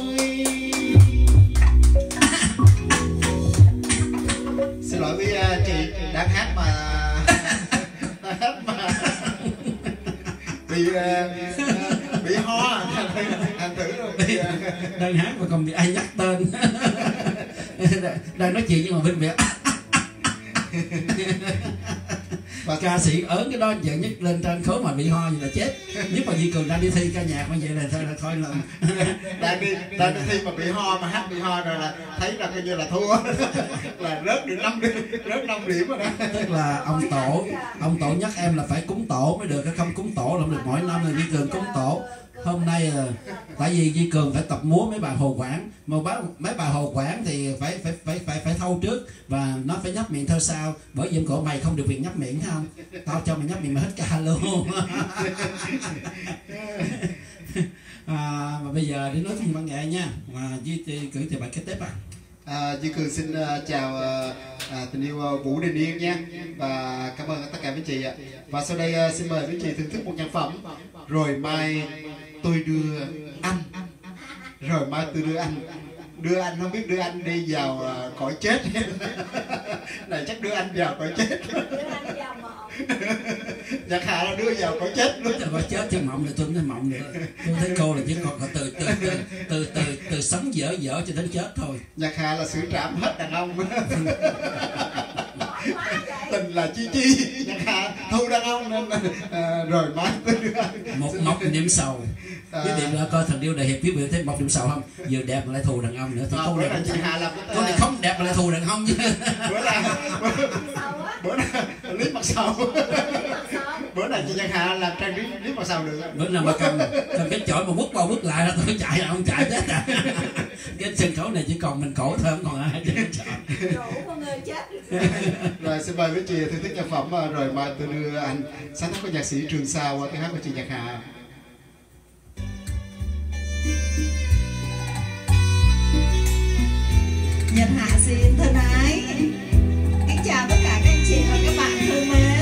Xin lỗi với uh, chị đang hát mà đang hát mà bị uh, bị ho thành thử rồi bị uh... đang hát mà còn bị ai nhắc tên. Đang nói chuyện nhưng mà bên miệng và ca sĩ ớn cái đó giờ nhất lên trên khấu mà bị ho vậy là chết. Nếu mà Duy Cường đang đi thi ca nhạc như vậy là thôi là thôi là đang đi đang đi thi mà bị ho mà hát bị ho rồi là thấy là coi như là thua. Là rớt được năm điểm, rớt năm điểm rồi đó. Tức là ông tổ ông tổ nhắc em là phải cúng tổ mới được, cái không cúng tổ là không được. Mỗi năm là Duy Cường cúng tổ. Hôm nay tại vì Duy Cường phải tập múa mấy bà Hồ Quảng, mà mấy bà Hồ Quảng thì phải phải phải phải phải thâu trước và nó phải nhấp miệng thơ sau, bởi vì cổ mày không được việc nhấp miệng thấy không? Tao cho mày nhấp miệng mà hết ca luôn. À, mà bây giờ đi nói chuyện văn nghệ nha, mà Duy cử thì bài kế tiếp à. À, Duy Cường xin uh, chào uh, uh, tình yêu uh, Vũ Đình Yên nha, và cảm ơn tất cả quý chị ạ. Và sau đây uh, xin mời quý chị thưởng thức một nhạc phẩm Rồi Mai Tôi Đưa Anh. Rồi mai tôi đưa anh. Đưa anh không biết đưa anh đi vào uh, cõi chết. Này chắc đưa anh vào cõi chết. Nhạc Hạ là đưa vào cõi chết luôn. Cõi chết chứ mộng là tôi nói mộng nữa. Tôi thấy cô là chỉ còn từ từ từ từ từ từ sống dở dở cho đến chết thôi. Nhạc Hạ là xử trảm hết đàn ông. Tình là chi chi. Nhạc Hạ thu đàn ông nên à, rồi mai tôi đưa anh. Một một niệm sầu. À. Quý vị coi Thần Điêu Đại Hiệp quý vị thấy một niệm sầu không? Vừa đẹp mà lại thù đàn ông nữa thì à, không đẹp. Cô này không đẹp mà lại thù đàn ông chứ. Bữa nào bữa nào clip mặt sầu. Bữa nào chị Nhật Hạ làm trang clip clip mặt sầu được. Bữa nào mà cầm cầm cái chổi mà quất qua quất lại là tôi chạy không chạy chết à. Cái sân khấu này chỉ còn mình cổ thôi không còn ai chứ. Rồi xin mời quý chị thưởng thức nhạc phẩm Rồi Mai Tôi Đưa Anh, sáng tác của nhạc sĩ Trường Sa qua tiếng hát của chị Nhật Hạ. Nhật Hạ xin thân ái kính chào tất cả các anh chị và các bạn thân mến.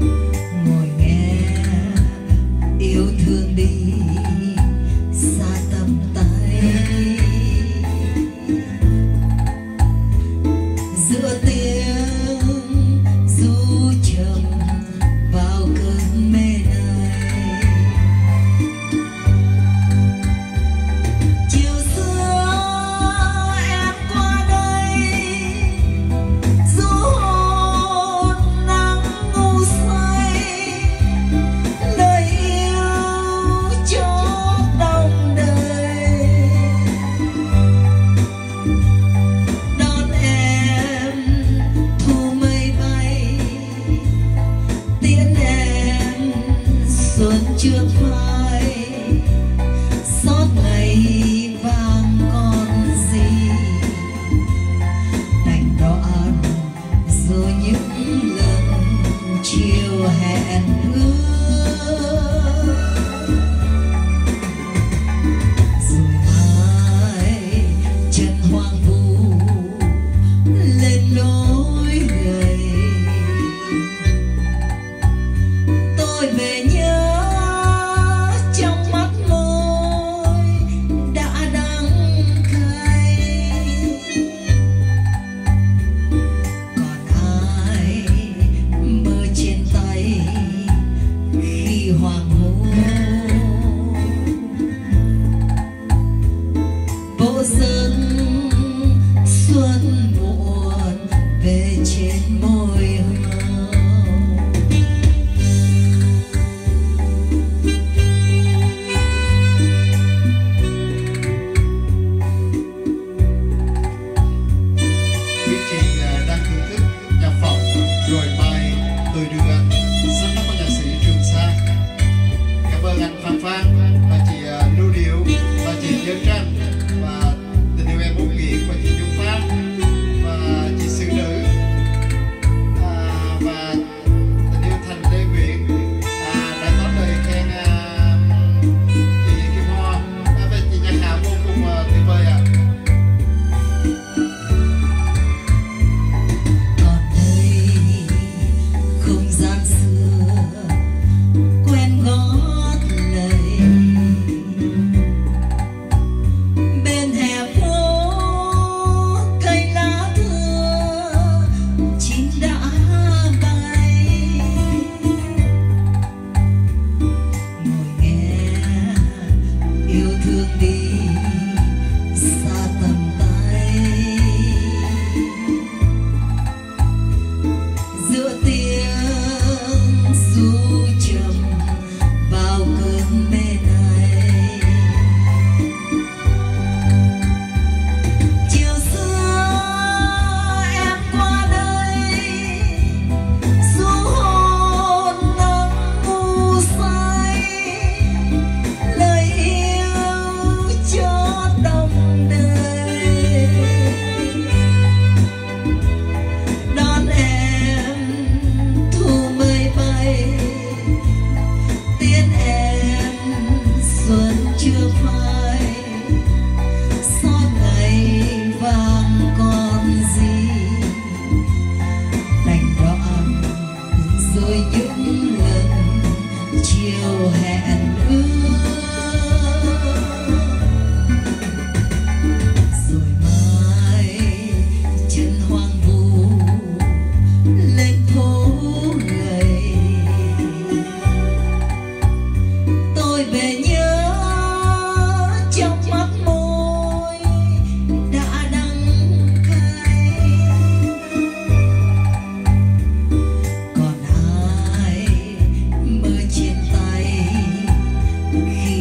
Yêu thương đi xa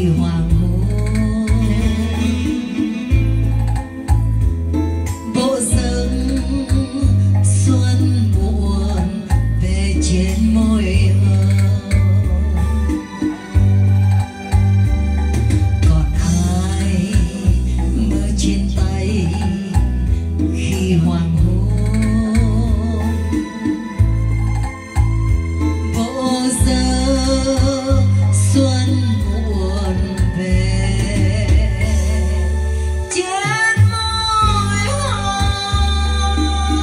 khi hoàng hôn bộ rừng xuân muộn về trên môi hồng, còn ai mơ trên tay khi hoàng hôn bộ giờ xuân muộn về trên môi hồng.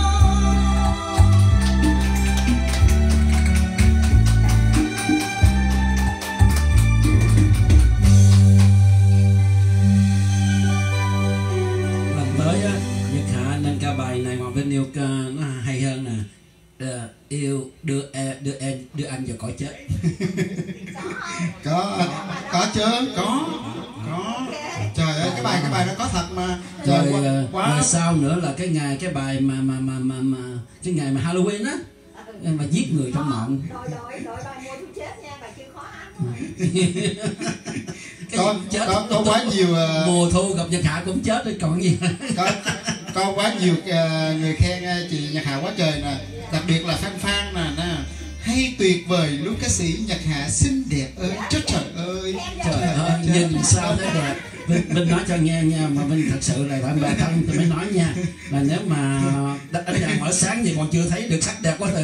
Lần tới á, Nhật Hạ nên ca bài này Hoàng Vinh yêu ca nó hay hơn nè. Ờ, yêu đưa e, đưa em đưa anh vào cõi chết. có có chứ, có có trời ơi, cái bài cái bài nó có thật mà. Trời, Rồi, quá, ờ, quá. rồi sau nữa là cái ngày cái bài mà mà mà mà, mà cái ngày mà Halloween á, mà giết người trong mộng. Đội đội đội bài mua thuốc chết nha, bài chưa khó ăn. Cái có, gì chết có, có quá nhiều ờ, mùa thu gặp Nhật Hạ cũng chết rồi còn gì. có có quá nhiều ờ, người khen ờ, chị Nhật Hạ quá trời nè, đặc biệt là Phan Phan nè nè, hay tuyệt vời luôn ca sĩ Nhật Hạ xinh đẹp ơi, trời trời ơi, Trời ơi, nhìn sao thấy đẹp. Mình, mình nói cho nghe nha, mà mình thật sự là bạn bè thân tôi mới nói nha, là nếu mà đánh đèn mở sáng gì còn chưa thấy được sắc đẹp quá rồi.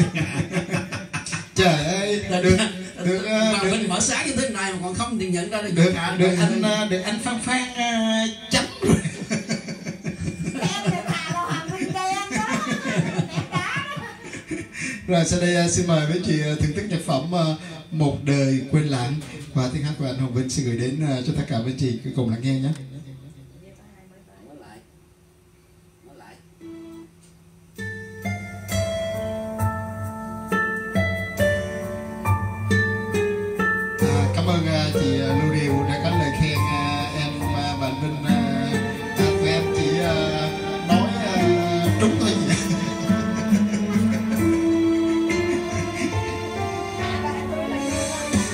trời ơi, được được ờ, Mà được, mình mở sáng như thế này mà còn không thì nhận ra là được, Nhật Hạ được rồi. anh ờ, được anh Phan Phan ờ, chấm. Em được hạ đâu Hoàng Vinh đen đó. Em đá đó. Rồi sau đây ờ, xin mời mấy chị ờ, thưởng thức nhạc phẩm ờ, Một Đời Quên Lãng và tiếng hát của anh Hồng Vinh xin gửi đến ờ, cho tất cả mấy chị cùng lắng nghe nhé. Nói lại. Nói lại. À, cảm ơn ờ, chị ờ, Lưu Điều đã có lời khen ờ, em ờ, và anh Vinh. ờ, à, tụi em chỉ ờ, nói ờ, đúng thôi. Bài tôi là yêu.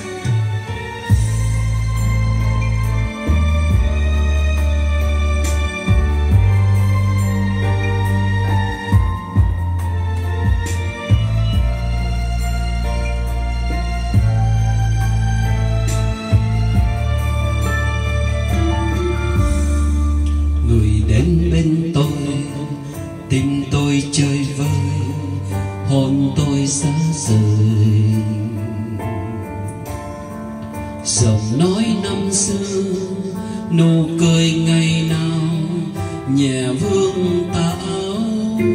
Người đến bên tôi, tim tôi chơi vơi, hồn tôi xa rời. Giọng nói năm xưa, nụ cười ngày nào nhẹ vương tà áo.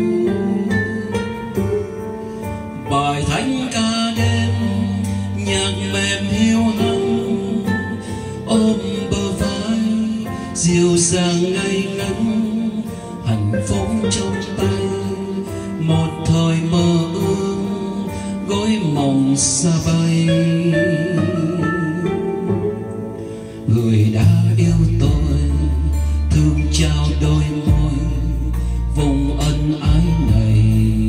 Bài thánh ca đêm, nhạc mềm hiu hắt, ôm bờ vai dịu dàng ngây ngất, hạnh phúc trong tay một thời mơ ước, gối mộng xa bay. Người đã yêu tôi thương trao đôi môi vùng ân ái này.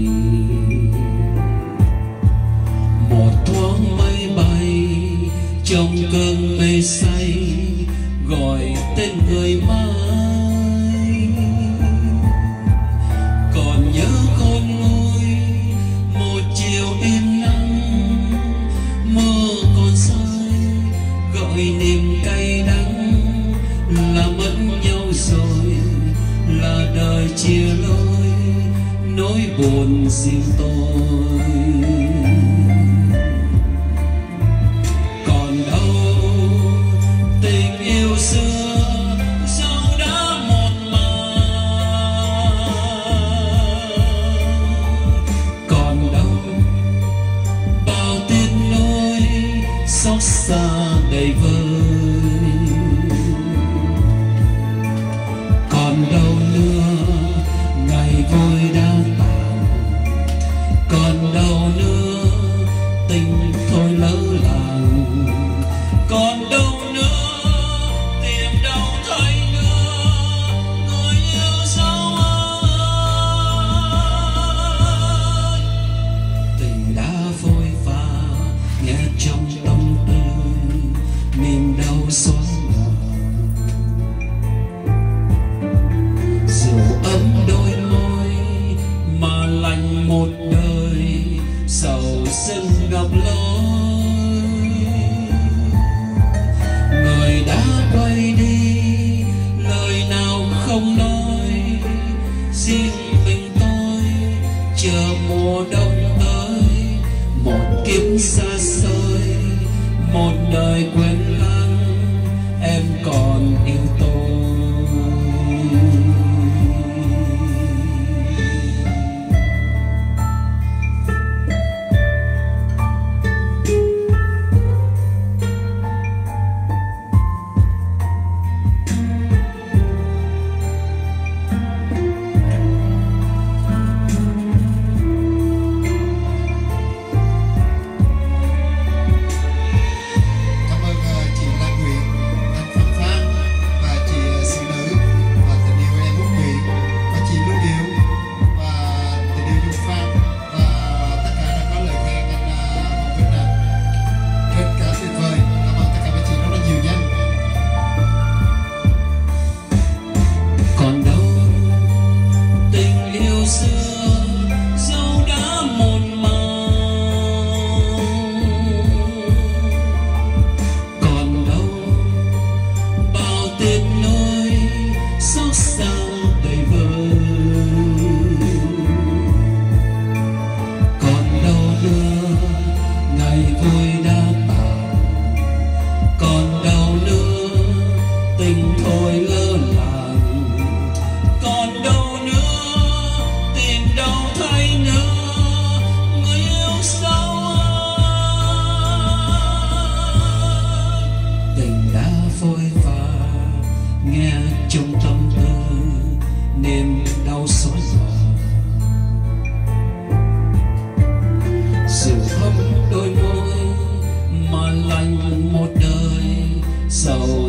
Một thoáng mây bay trong cơn mê say, gọi tên người mai. Còn nhớ khôn nguôi một chiều im lặng, mưa còn rơi gọi niềm cay đắng. Là mất nhau rồi, là đời chia lối, nỗi buồn riêng tôi. Còn đâu tình yêu xưa dẫu đã một màu. Còn đâu bao tiếng nỗi xót xa đầy vơi. Còn đâu nữa ngày vui đã tàn, còn đâu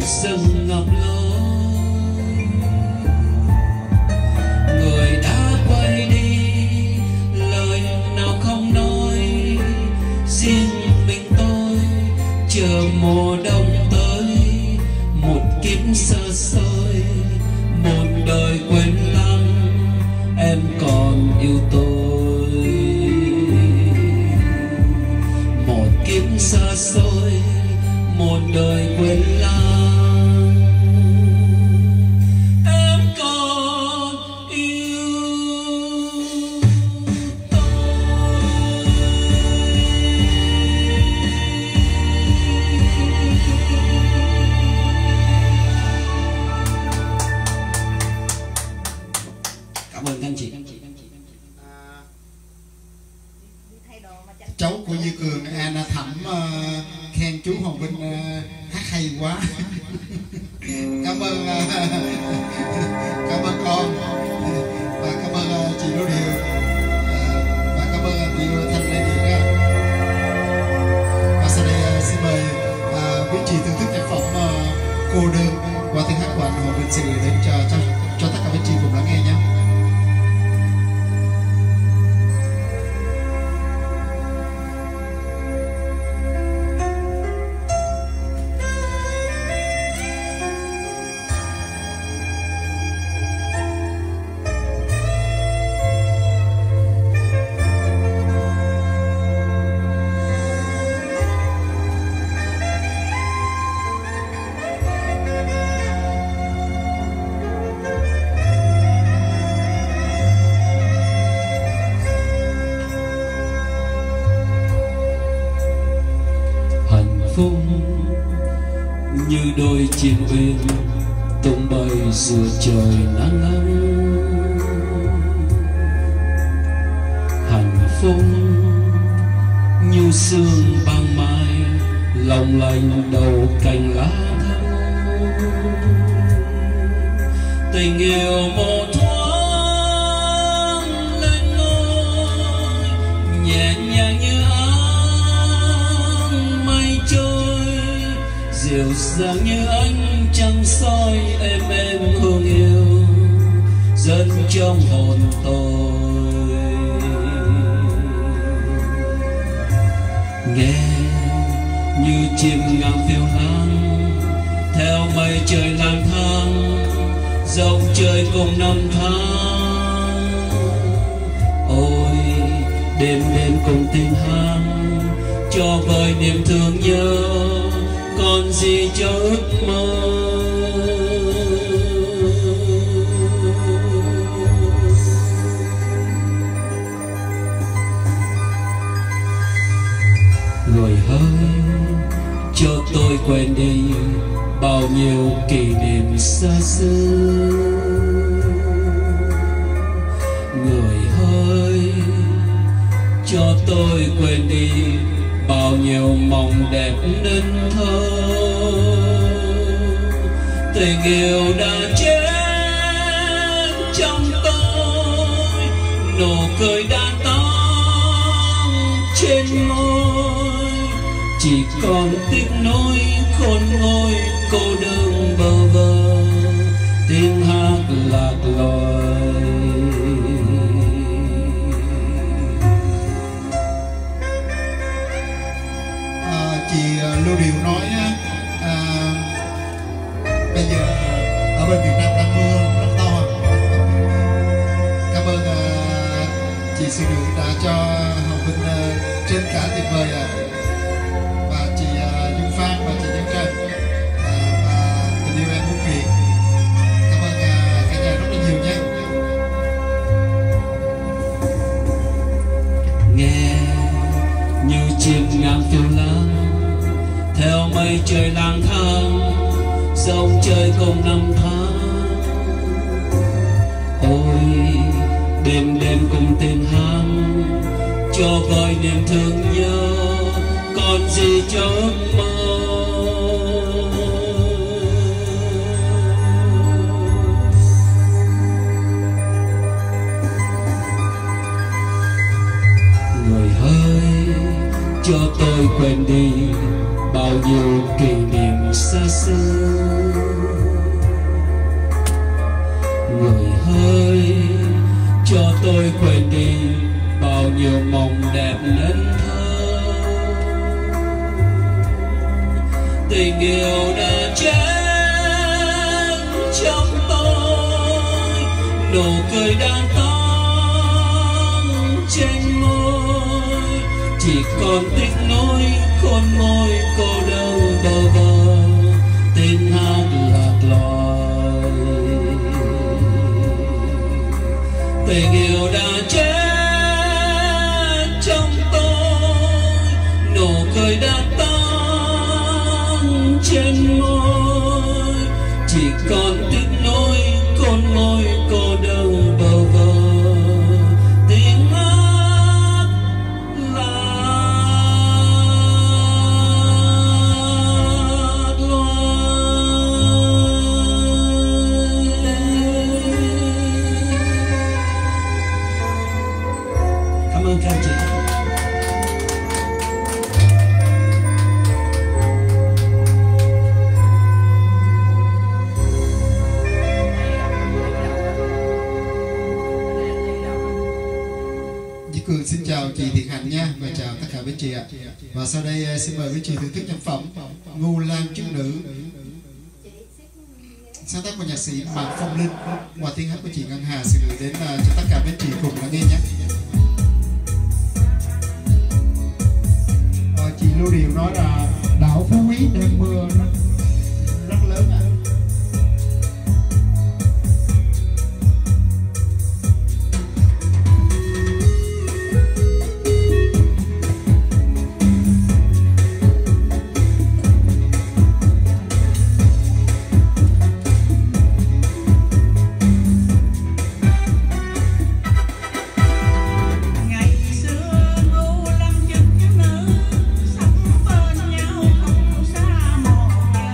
rừng ngập lối. Người đã quay đi, lời nào không nói, riêng mình tôi chờ mùa đông tới. Một kiếp xa xôi, một đời quên lãng, em còn yêu tôi. Một kiếp xa xôi, một đời quên lãng, em còn yêu tôi. Cảm ơn các chị. Cháu của Như Cường, Anna Thẩm uh, khen chú Hoàng Vinh uh, hát hay quá. Cảm ơn uh, cảm ơn con và cảm ơn uh, chị Đỗ Điều uh, và cảm ơn uh, Điều Thanh Lê Điện. Uh. Và sau đây uh, xin mời uh, quý chị thưởng thức nhạc phẩm uh, Cô Đơn qua tiếng hát của anh Hoàng Vinh sẽ gửi đến cho, cho cho tất cả quý chị cùng lắng nghe nhé. Như đôi chim uyên tung bay giữa trời nắng ấm. Hạnh phúc như sương ban mai long lanh đầu cành lá thắm. Tình yêu một thoáng lên ngôi nhẹ nhàng như áng mây trôi, dịu dàng như ánh trăng soi êm êm hương yêu dẫn trong hồn tôi. Nghe như chim ngang phiêu lãng theo mây trời lang thang, dòng trời cùng năm tháng. Ôi đêm đêm cùng tiếng hát cho vơi niềm thương nhớ, còn gì cho ước mơ. Người hỡi cho tôi quên đi bao nhiêu kỷ niệm xa xưa. Người hỡi cho tôi quên đi bao nhiêu mộng đẹp nên thơ. Tình yêu đã chết trong tôi, nụ cười đã tan trên môi, chỉ còn tiếc nối khôn nguôi cô đơn bơ vơ tiếng hát lạc loài. Chị Lưu Điều nói à, bây giờ ở bên Việt Nam đang mưa rất to. Cảm ơn à, chị Sư Nữ đã cho Hồng Vinh à, trên cả tuyệt vời à. Và chị à, Dung Phan và chị Nhân Trân à, và tình yêu em muốn Việt. Cảm ơn à, cả nhà rất là nhiều nhé. Nghe như chim ngang phiêu lãng theo mây trời lang thang, dòng trời cùng năm tháng. Ôi đêm đêm cùng tiếng hát cho vơi niềm thương nhớ, còn gì cho ước mơ. Người hỡi cho tôi quên đi bao nhiêu kỷ niệm xa xưa. nụ cười đang tóm trên môi, chỉ còn tiếc nuối khôn môi cô đơn bơ vơ tiếng hát lạc loài. Tình yêu đã chết trong tôi, nụ cười đã tan trên môi, chỉ còn tiếc nuối khôn môi cô đơn bơ vơ tiếng hát lạc loài. Cảm ơn các anh chị. Duy Cường xin chào chị Thiện Hạnh nha, và chào tất cả quý chị ạ. Và sau đây eh, xin mời quý chị thưởng thức nhạc phẩm Ngưu Lang Trúc Nữ, sáng tác của nhạc sĩ Mạc Phong Linh qua tiếng hát của chị Ngân Hà, xin gửi đến uh, cho tất cả quý chị cùng lắng nghe nhé. Ờ, chị Lưu Điều nói là đảo Phú Quý đêm mưa rất lớn ạ. ngày xưa Ngưu Lang Trúc Nữ sống bên nhau không xa một nhà.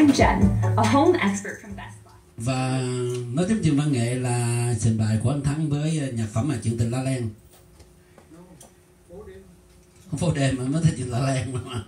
I'm Jen, a home expert from Best Buy. Và nói tiếp chương văn nghệ là trình bày của anh Thắng với nhạc phẩm là Chuyện Tình La Len. Không phố đêm mà mới thấy Chuyện La Len mà.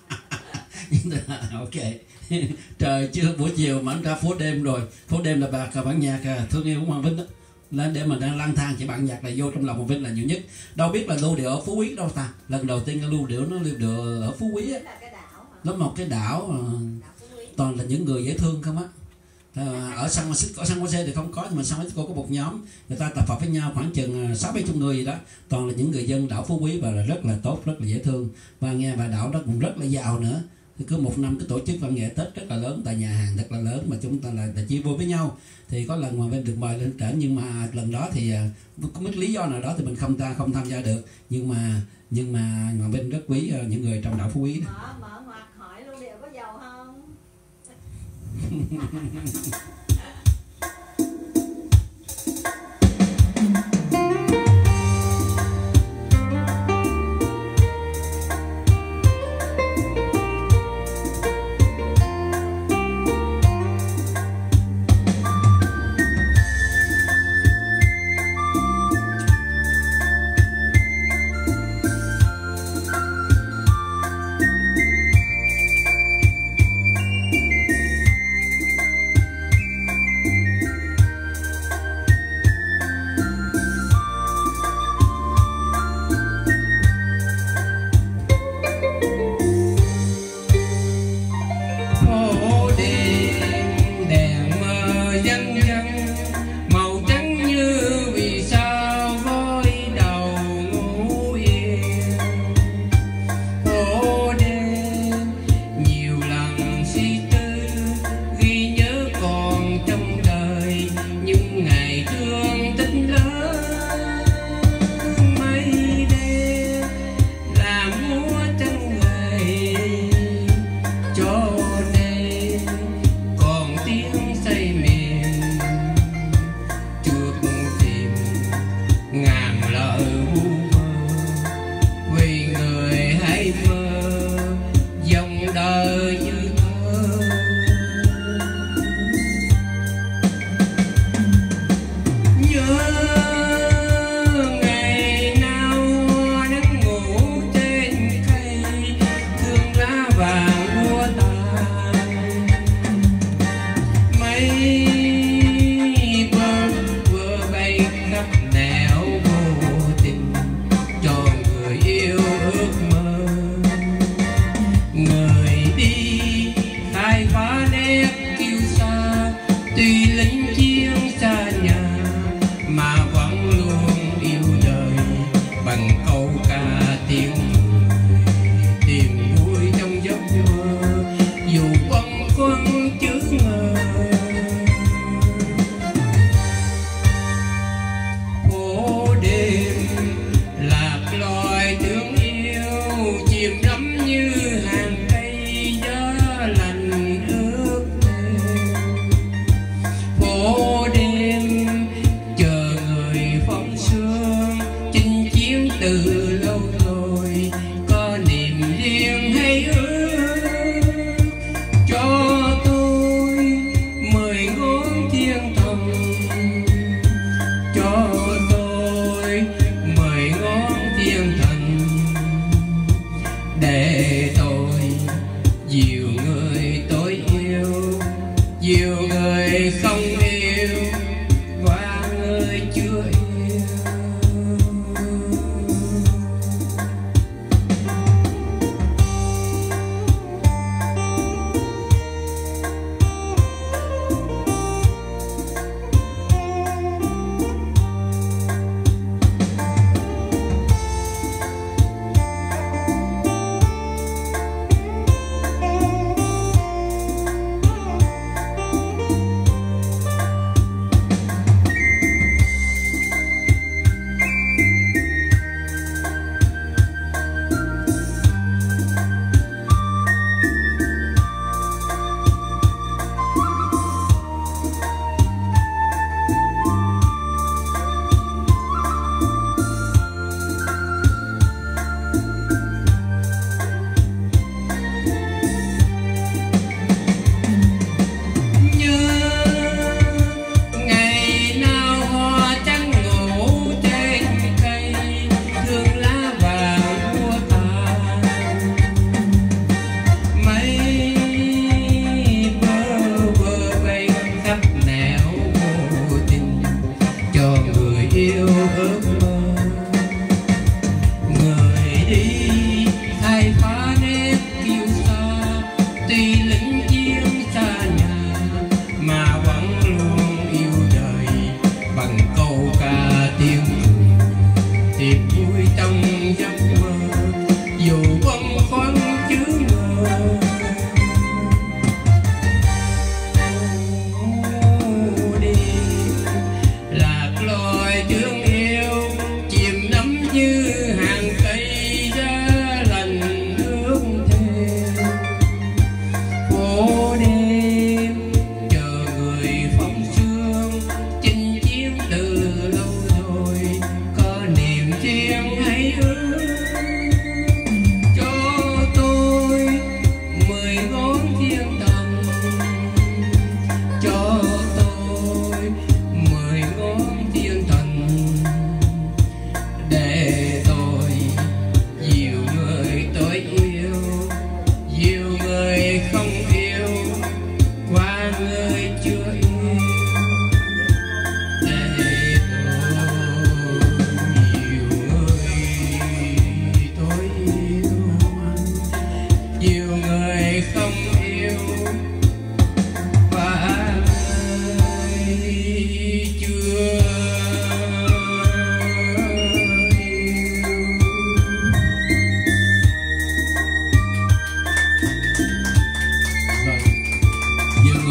Ok. Trời chưa buổi chiều mà anh ra phố đêm rồi. Phố đêm là bà bản nhạc thương yêu của Hoàng Vinh đó. Lên để mà đang lang thang chỉ bản nhạc là vô trong lòng Hoàng Vinh là nhiều nhất. Đâu biết là lưu điệu ở Phú Quý đâu ta. Lần đầu tiên lưu điệu nó lưu điệu ở Phú Quý á. Nó một cái đảo toàn là những người dễ thương không á. Ở San Francisco, ở San Jose thì không có, nhưng mà San Francisco có một nhóm người ta tập hợp với nhau khoảng chừng sáu bảy chục người gì đó, toàn là những người dân đảo Phú Quý và là rất là tốt, rất là dễ thương. Và nghe bà đảo đó cũng rất là giàu nữa. Thì cứ một năm cứ tổ chức văn nghệ Tết rất là lớn tại nhà hàng rất là lớn mà chúng ta là, là chia vui với nhau. Thì có lần mà bên được mời lên trển, nhưng mà lần đó thì có mấy lý do nào đó thì mình không ta không tham gia được, nhưng mà nhưng mà Hoàng Vinh rất quý những người trong đảo Phú Quý đó. Mở, mở ngoặt hỏi lưu điệu có giàu không?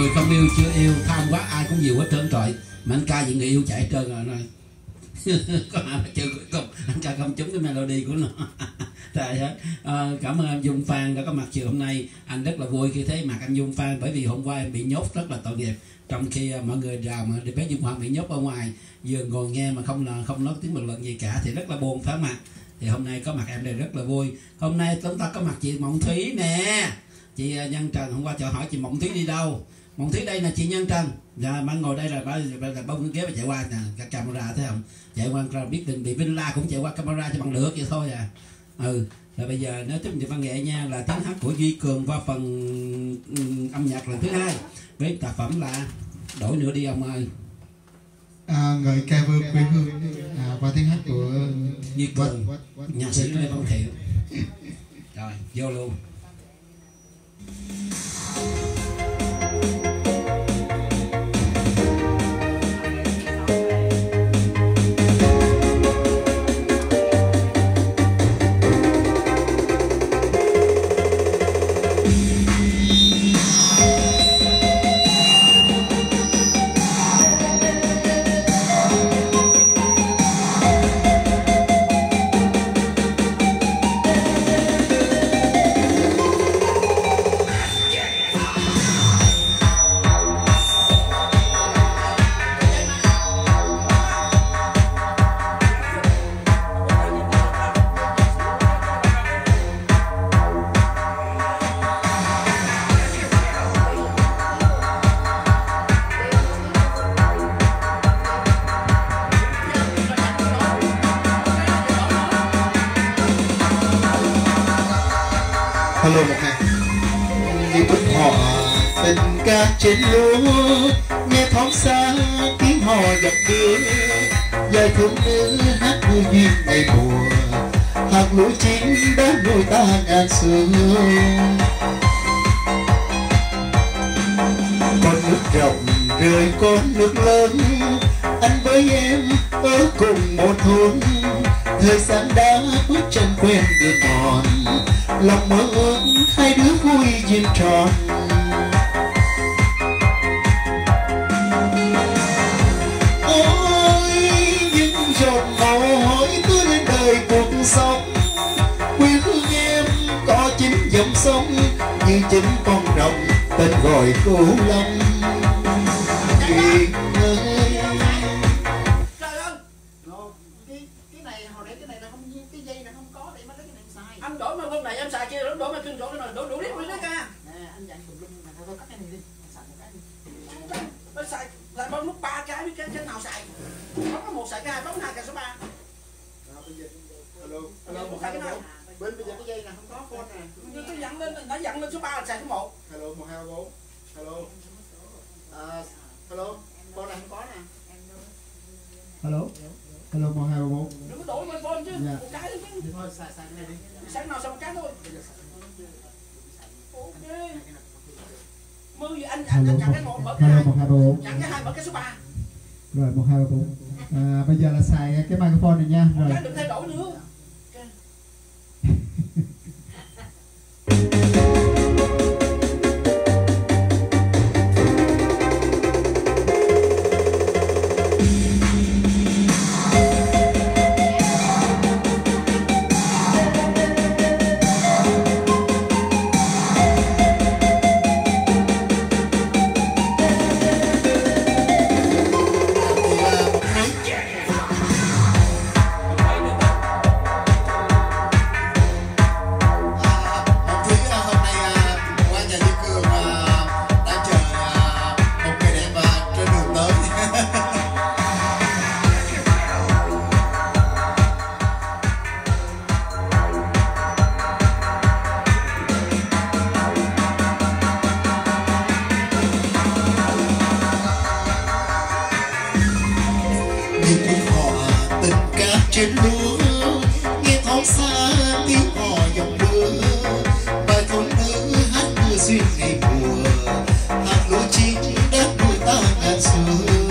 người không yêu chưa yêu, tham quá ai cũng nhiều hết trơn trọi. Mà anh ca gì người yêu chạy hết trơn rồi nói. Có ai mà chơi cuối cùng anh ca không trúng cái melody của nó. Trời ơi, à, cảm ơn anh Dung Phan đã có mặt chiều hôm nay. Anh rất là vui khi thấy mặt anh Dung Phan, bởi vì hôm qua em bị nhốt rất là tội nghiệp. Trong khi mọi người rào mà bé Dung Phan bị nhốt ở ngoài, vừa ngồi nghe mà không là không nói tiếng bình luận gì cả thì rất là buồn, phải không ạ? Thì hôm nay có mặt em đây rất là vui. Hôm nay chúng ta có mặt chị Mộng Thúy nè. Chị Nhân Trần hôm qua cho hỏi chị Mộng Thúy đi đâu. Mộng Thúy đây là chị Nhân Trần. Dạ, bạn ngồi đây là là bông ghế và chạy qua nè, cả camera thấy không? Chạy qua biết định bị Villa cũng chạy qua camera cho bằng được vậy thôi à. Ừ, rồi bây giờ nói tiếp về văn nghệ nha, là tiếng hát của Duy Cường qua phần um, âm nhạc lần thứ hai với tác phẩm là Đổi Nữa Đi Ông Ơi. À, ngợi ca vơ quê hương à, qua tiếng hát của Duy Cường, nhạc sĩ Lê Văn Thiệu. Rồi, vô luôn. Hello một ngày như bức họ tình ca trên lúa, nghe thoáng xa tiếng hò dọc đưa dài thương nữ hát vui duyên ngày mùa, hạt lúa chín đã nuôi ta ngàn xưa. Con nước rộng rơi con nước lớn, anh với em ở cùng một thôn, thời gian đã bước chân quen đường mòn, lòng mơ ước hai đứa vui duyên tròn. Ôi những giọt mồ hôi tưới lên đời cuộc sống, quê hương em có chính dòng sông như chính con rồng tên gọi Cửu Long. Duyên ơi anh đổi mà hôm này em xài kia, đổi mà kinh đổi cái này đổi đủ lít mới đấy ca. Nè anh dặn tùm lum mà thôi cắt cái này đi, xài một cái đi. Nó xài lại bấm nút ba cái, biết cái cái nào xài. Bấm có một xài cái hai, bấm hai cái số ba. Hello, hello một hai cái nào. Bên bây giờ cái dây này không có phone nè. Như tôi dặn lên, nó dặn lên số ba là xài số một. Hello một hai ba bốn. Hello. À, hello, phone này không có nè. hello hello một hai ba bốn. Đừng có đổi bên phone chứ, Dạ. một cái thôi chứ. Thì thôi xài xài cái này đi. Sáng nào xài một cái thôi. Ok. Mưa gì anh anh anh chặn cái một mở cái hello hai. một hai ba bốn. Chặn cái hai mở cái số ba. Rồi một hai ba bốn. À, bây giờ là xài cái microphone này nha. Rồi. Cái đừng thay đổi nữa. trên lúa nghe thoáng xa tiếng hò dòng đưa, bài thôn nữ hát mưa duyên ngày mùa, hạt lúa chín đã nuôi ta ngàn xưa.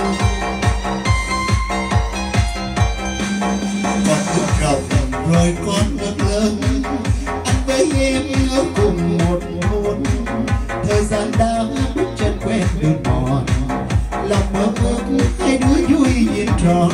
Con nước rộng rồi con nước lớn, anh với em ở cùng một thôn, thời gian đã bước chân quen quen đường mòn, lòng mơ ước hai đứa vui duyên tròn.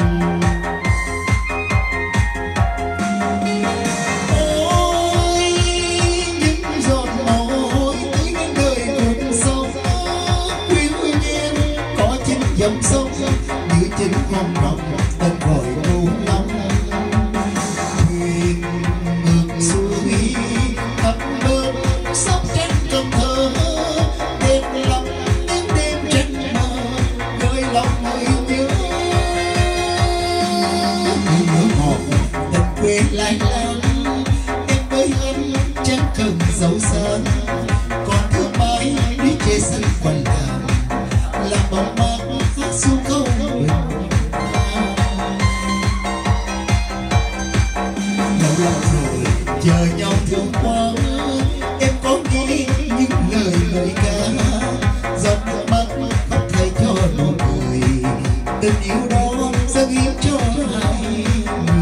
Ôi những giọt mồ hôi tới những đời cùng sông, quyến nhiên có chính dòng sông như chính hòn đồng tên gọi u long. Thuyền ngược xuôi thấp bên sóng trên Cần Thơ, đêm lắm những đêm trăng mơ gợi lòng người nhớ. Nhớ ngọt tình quê lại lắm, em với anh chẳng cần giấu sơn, còn thương mãi đi chơi sân quanh làng làm bóng mát hát su câu bình. Lâu lắm rồi chờ nhau thương quá, em có nghe những lời lời ca, giọt nước mắt khóc thay cho nụ cười, tình yêu đó dâng hiến cho hai người.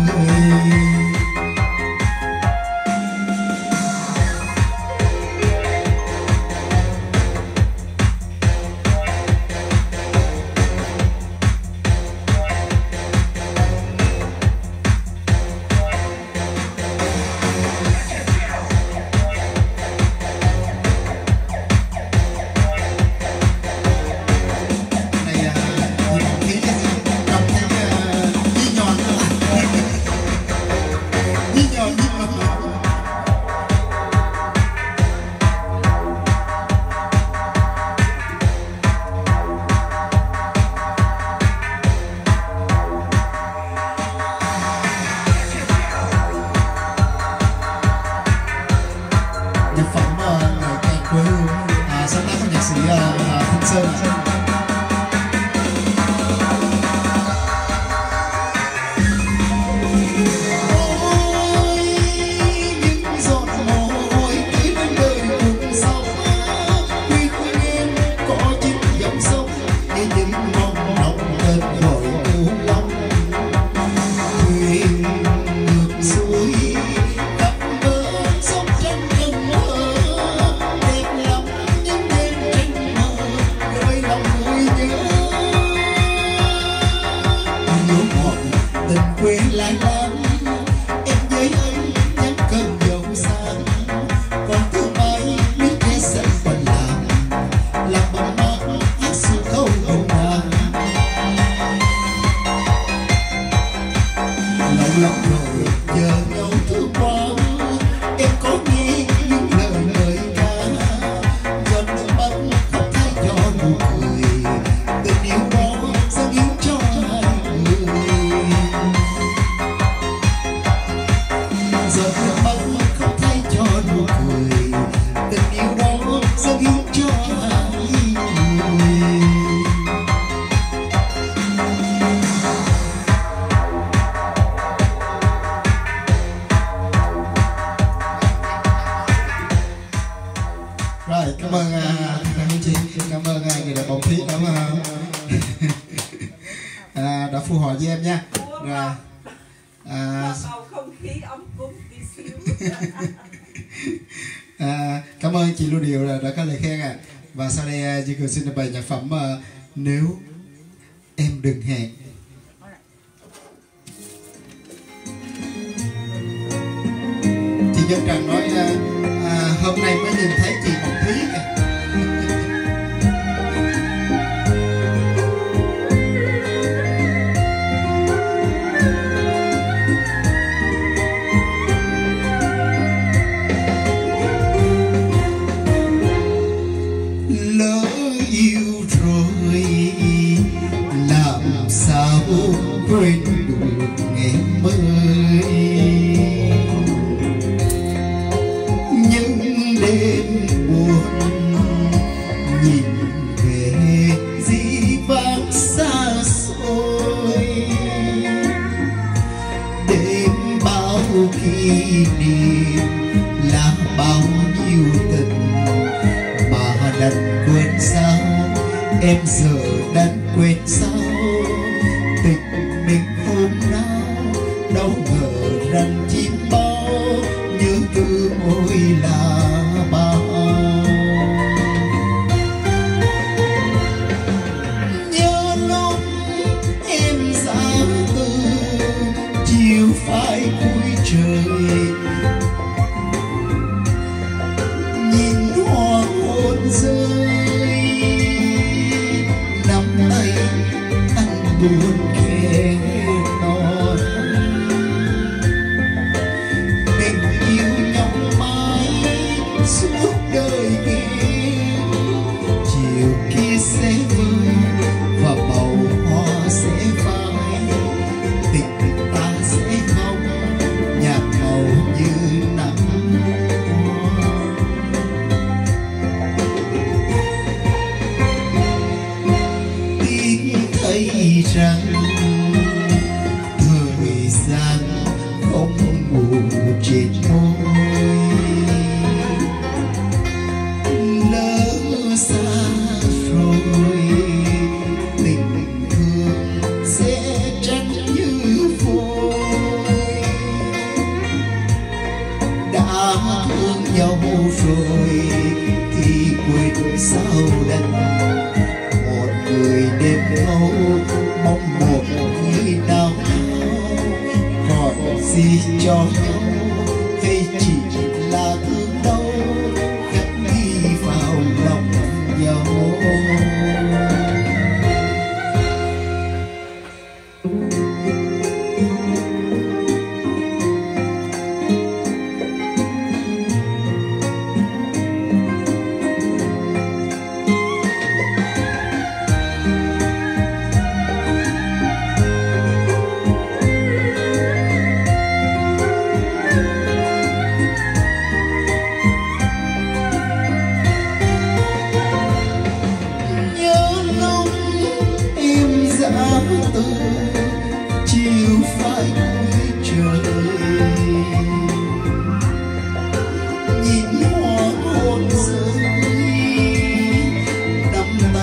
Nhạc phẩm người ca quê hương sáng tác của nhạc sĩ Thanh Sơn. Ôi những giọt mồ hôi tới bên đời cùng sông, quy nguyên có chính dòng sông như những mong lòng tên gọi u long. Thuyền ngược xuôi khắp bờ sông trên Cần Thơ, đẹp lắm những đêm trăng mơ gợi lòng người nhớ. Nhớ ngọt tình quê lại lắm, em với anh chẳng cần giàu sang, còn thương mãi biết che sân quanh làng làm bóng mát hát su câu hồng nàng. Lâu lắm rồi chờ nhau thương quá, em có nghe những lời lời ca, giọt nước mắt khóc thay cho nụ cười, tình yêu đó dâng hiến cho hai người. Giọt nước mắt khóc thay cho nụ cười, tình yêu đó dâng hiến cho hai người. Rồi, cảm ơn uh, cảm ơn chị, cảm ơn uh, người đẹp bóng thiết đã, uh, à, đã phù hộ với em nha. Rồi, à, bầu không khí ấm cúng tí xíu. à, cảm ơn chị Lưu Điều đã, đã có lời khen à. Và sau đây uh, chị Cường xin được bày nhạc phẩm uh, Nếu Em Đừng Hẹn. Chị Dân Trần nói uh, à, hôm nay mới nhìn thấy chị Ngọc Thúy kìa. Lỡ yêu rồi làm sao quên được ngày mới, những đêm buồn nhìn về dĩ vãng xa xôi, đêm bao kỷ niệm là bao nhiêu tình mà đành quên sao, em giờ đành quên sao tình mình hôm nào, đâu ngờ rằng chim bao nhớ thương ôi là bao.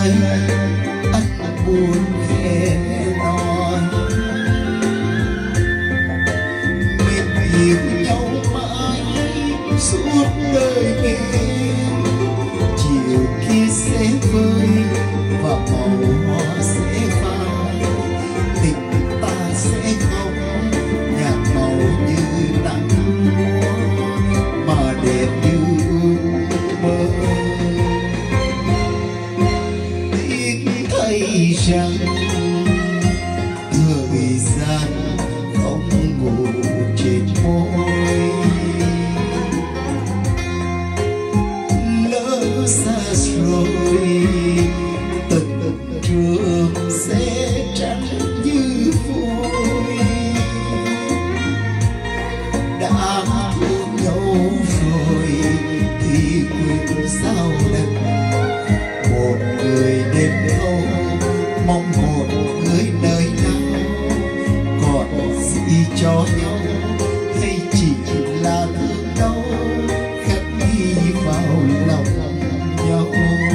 đây anh buồn khen nói mình yêu nhau mãi suốt đời nghe chiều kia sẽ vơi và màu hoa sẽ phai tình ta sẽ không nhạt màu như nắng mà đẹp như mơ tiếc thấy rằng thời gian không ngủ trên môi lỡ xa rồi tình trường sẽ trắng như vôi đã thương nhau rồi thì quên sao lần một người đêm thâu mong một người nơi nào còn gì cho nhau hay chỉ là thương đau khắc ghi vào lòng nhau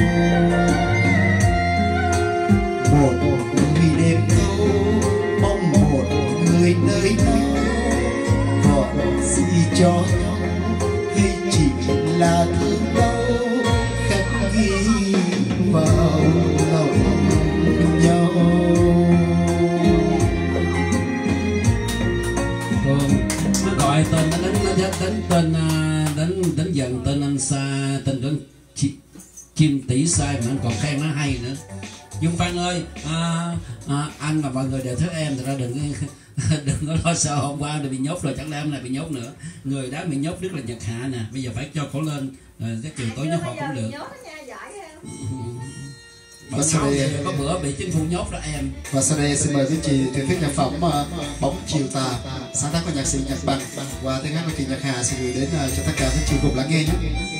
một người đêm thâu mong một người nơi nào còn gì cho nhau hay chỉ là thương đau khắc ghi vào lòng nhau. Nó gọi tên nó đánh nó đánh tên đánh đánh dần tên anh Sa tên đánh chi, chim tỷ sai mà anh còn khen nó hay nữa. Dung Phan ơi, à, à, anh và mọi người đều thích em thì ra đừng đừng có lo sợ hôm qua bị nhốt rồi, chẳng lẽ hôm nay bị nhốt nữa. Người đã bị nhốt rất là Nhật Hạ nè, bây giờ phải cho cổ lên cái chiều tối nhốt họ cũng được. Và sau đây có bữa bị chính phủ nhốt đó em. Và sau đây xin mời quý chị thưởng thức nhạc phẩm uh, Bóng Chiều Tà sáng tác của nhạc sĩ Nhật Bằng và tiếng hát của chị Nhật Hà sẽ gửi đến uh, cho tất cả quý chị cùng lắng nghe nhé.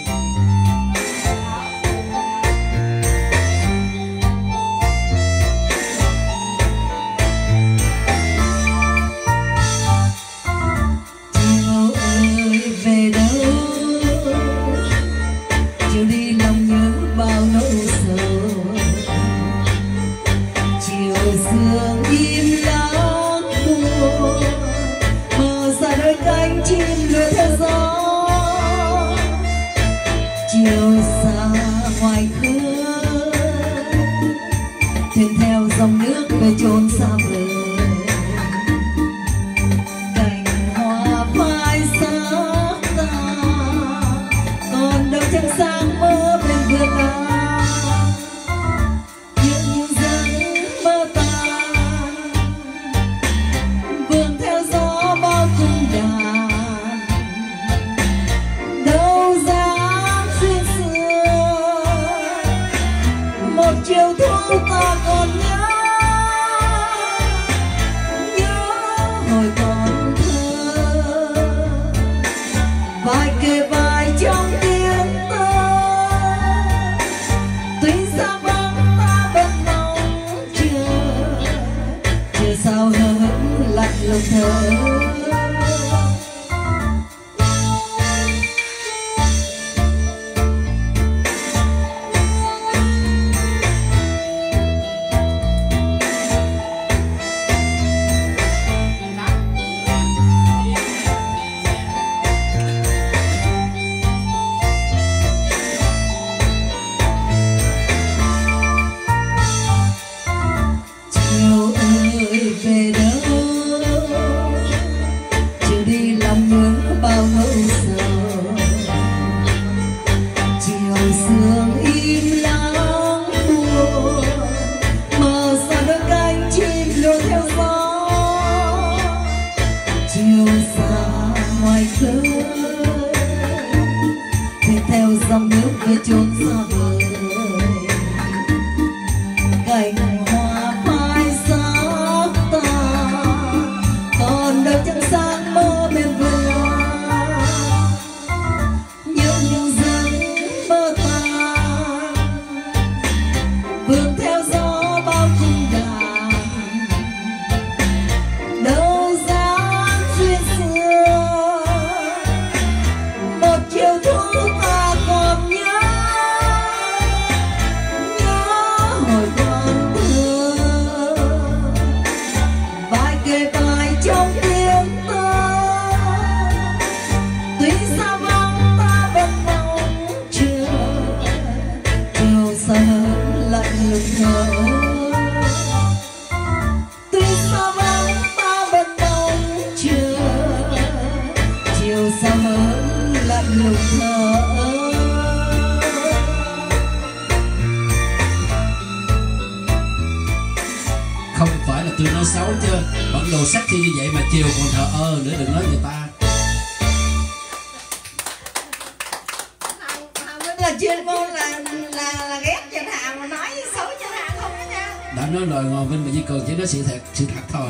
Chiều ơi về đâu chiều đi lòng nhớ bao nỗi sầu chiều sương im lặng buồn mơ xa đôi cánh chim lướt theo gió chiều xa ngoài khơi thuyền theo dòng nước về chốn xa vời cành hoa phai xa ta còn đâu chẳng sáng mơ bên vườn lá những giấc mơ ta vườn theo gió bao cung đàn đâu dám xuyên xưa một chiều thu ta còn nhớ nhớ hồi còn thơ vai kề vai trong tiếng tơ tuy xa vắng ta vẫn mong chờ chờ sao hờ hững lạnh lùng thở hồi còn thơ vai kề vai trong tiếng tơ tuy xa vắng ta vẫn mong chờ chiều xa lạnh lùng thở tuy xa vắng ta vẫn mong chờ chiều xa lạnh lùng thở. Không phải là tôi nói xấu chứ, bản đồ sách thi như vậy mà chiều còn thờ ơ nữa, đừng nói người ta. Là chuyên môn là là là ghét cho Thà mà nói xấu cho Thà không đó nha. Đã nói lời Ngọc Vinh và Duy Cường chỉ nói sự thật, sự thật thôi.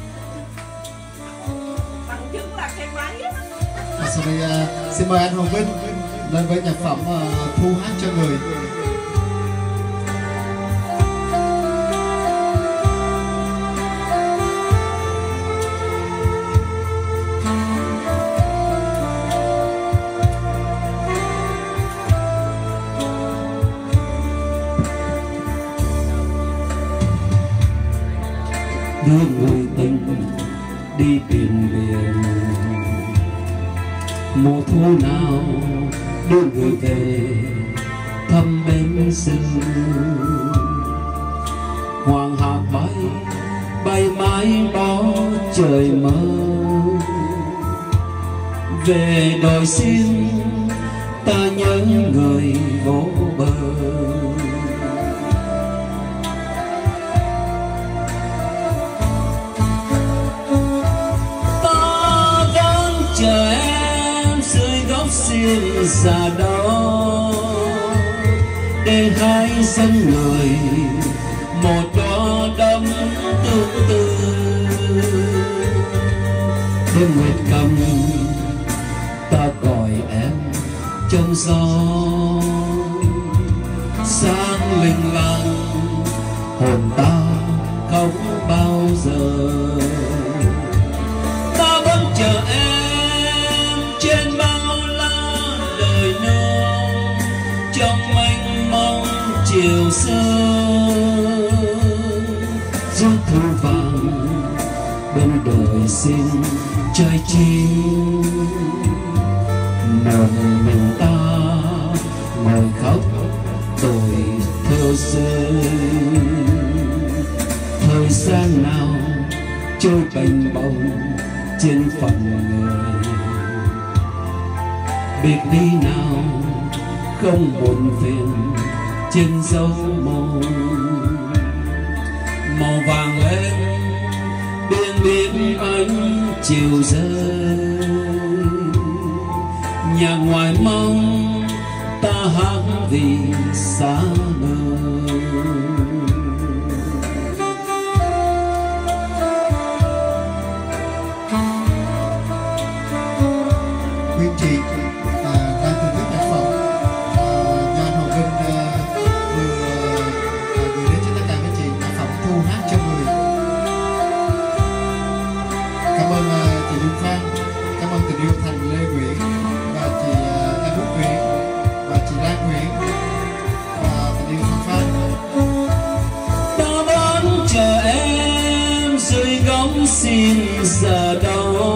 Bằng chứng là cái máy á. À, sau đây uh, xin mời anh Hồng Vinh lên với nhạc phẩm uh, Thu Hát Cho Người. Đưa người tình đi tìm biển, mùa thu nào đưa người về thăm bên rừng. Hoàng hà bay bay mãi đó trời mơ, về đồi xiêm ta nhớ người vô bờ. Chờ em dưới góc xiêm già đó để hai dân người một đóa đắm tương tư. Đêm nguyệt cầm ta gọi em trong gió, sáng linh lăng hồn ta không bao giờ. Ta vẫn chờ em trên bao la đời nương, trong mênh mông chiều sương. Rút thu vàng bên đời xin trai chim, một mình ta ngồi khóc tuổi thơ rơi. Thời gian nào trôi bềnh bồng trên phận người, biệt ly nào không buồn phiền trên dấu môi. Màu vàng lên biên biên ánh chiều rơi, nhà ngoài mong ta hát vì xa nơi. Quý chị à, đang thưởng thức nhạc phẩm à, do anh Hồng Vinh à, vừa à, gửi đến cho tất cả các chị nhạc phẩm Thu Hát Cho Người. Cảm ơn à, chị Dung Phan, cảm ơn tình yêu Thành Lê Nguyễn và chị à, Em Út Nguyễn và chị Lan Nguyễn và tình yêu Phan Phan. Ta vẫn chờ em dưới góc xiêm già đó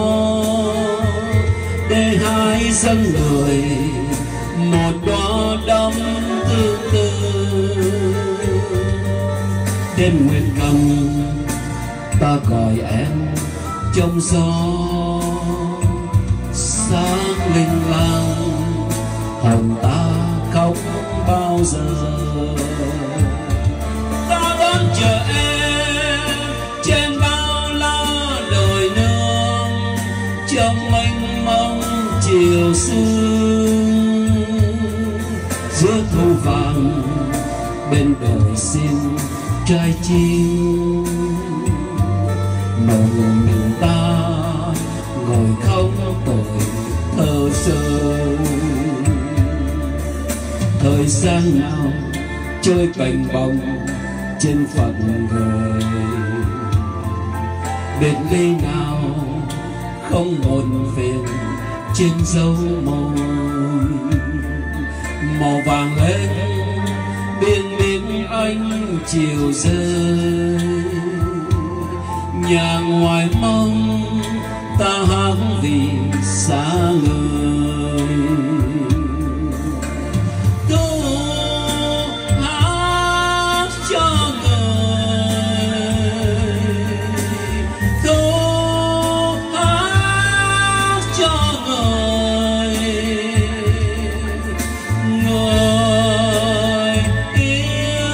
để hai dân người một đóa đắm tương tư. Đêm nguyệt cầm ta gọi em trong gió, sáng linh lang hồng ta không bao giờ. Ta vẫn chờ em trên bao la đời nương, trong mênh mông chiều sương. Giữa thu vàng bên đời xin trai chim, một mình ta ngồi không tuổi thơ sơ. Thời gian nào trôi bềnh bồng trên phận người, biệt ly nào không buồn phiền trên dấu môi. Màu vàng lên biên biên anh chiều rơi, nhà ngoài mong ta hát vì xa người. Câu hát cho người, câu hát cho người, người yêu.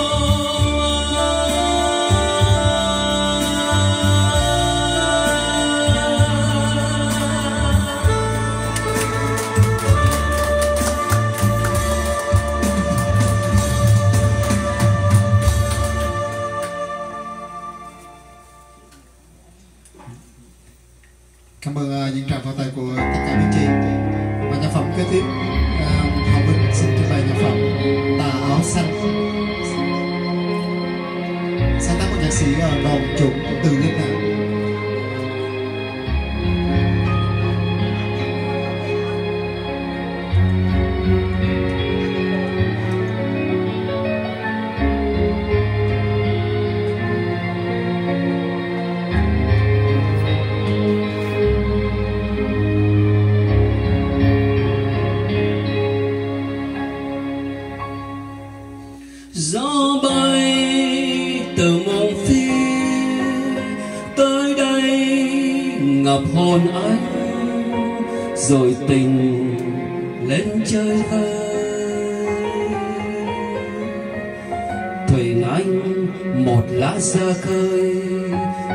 Cảm ơn uh, những tràng pháo tay của tất cả quý chị. Và nhạc phẩm kế tiếp, uh, Hồng Vinh xin trình bày nhạc phẩm Tà Áo Xanh, sáng tác của nhạc sĩ uh, Đòn Trục từ Linh Nam. Gió bay từ muôn phía tới đây ngập hồn anh, rồi tình lên chơi vơi. Thuyền anh một lá ra khơi,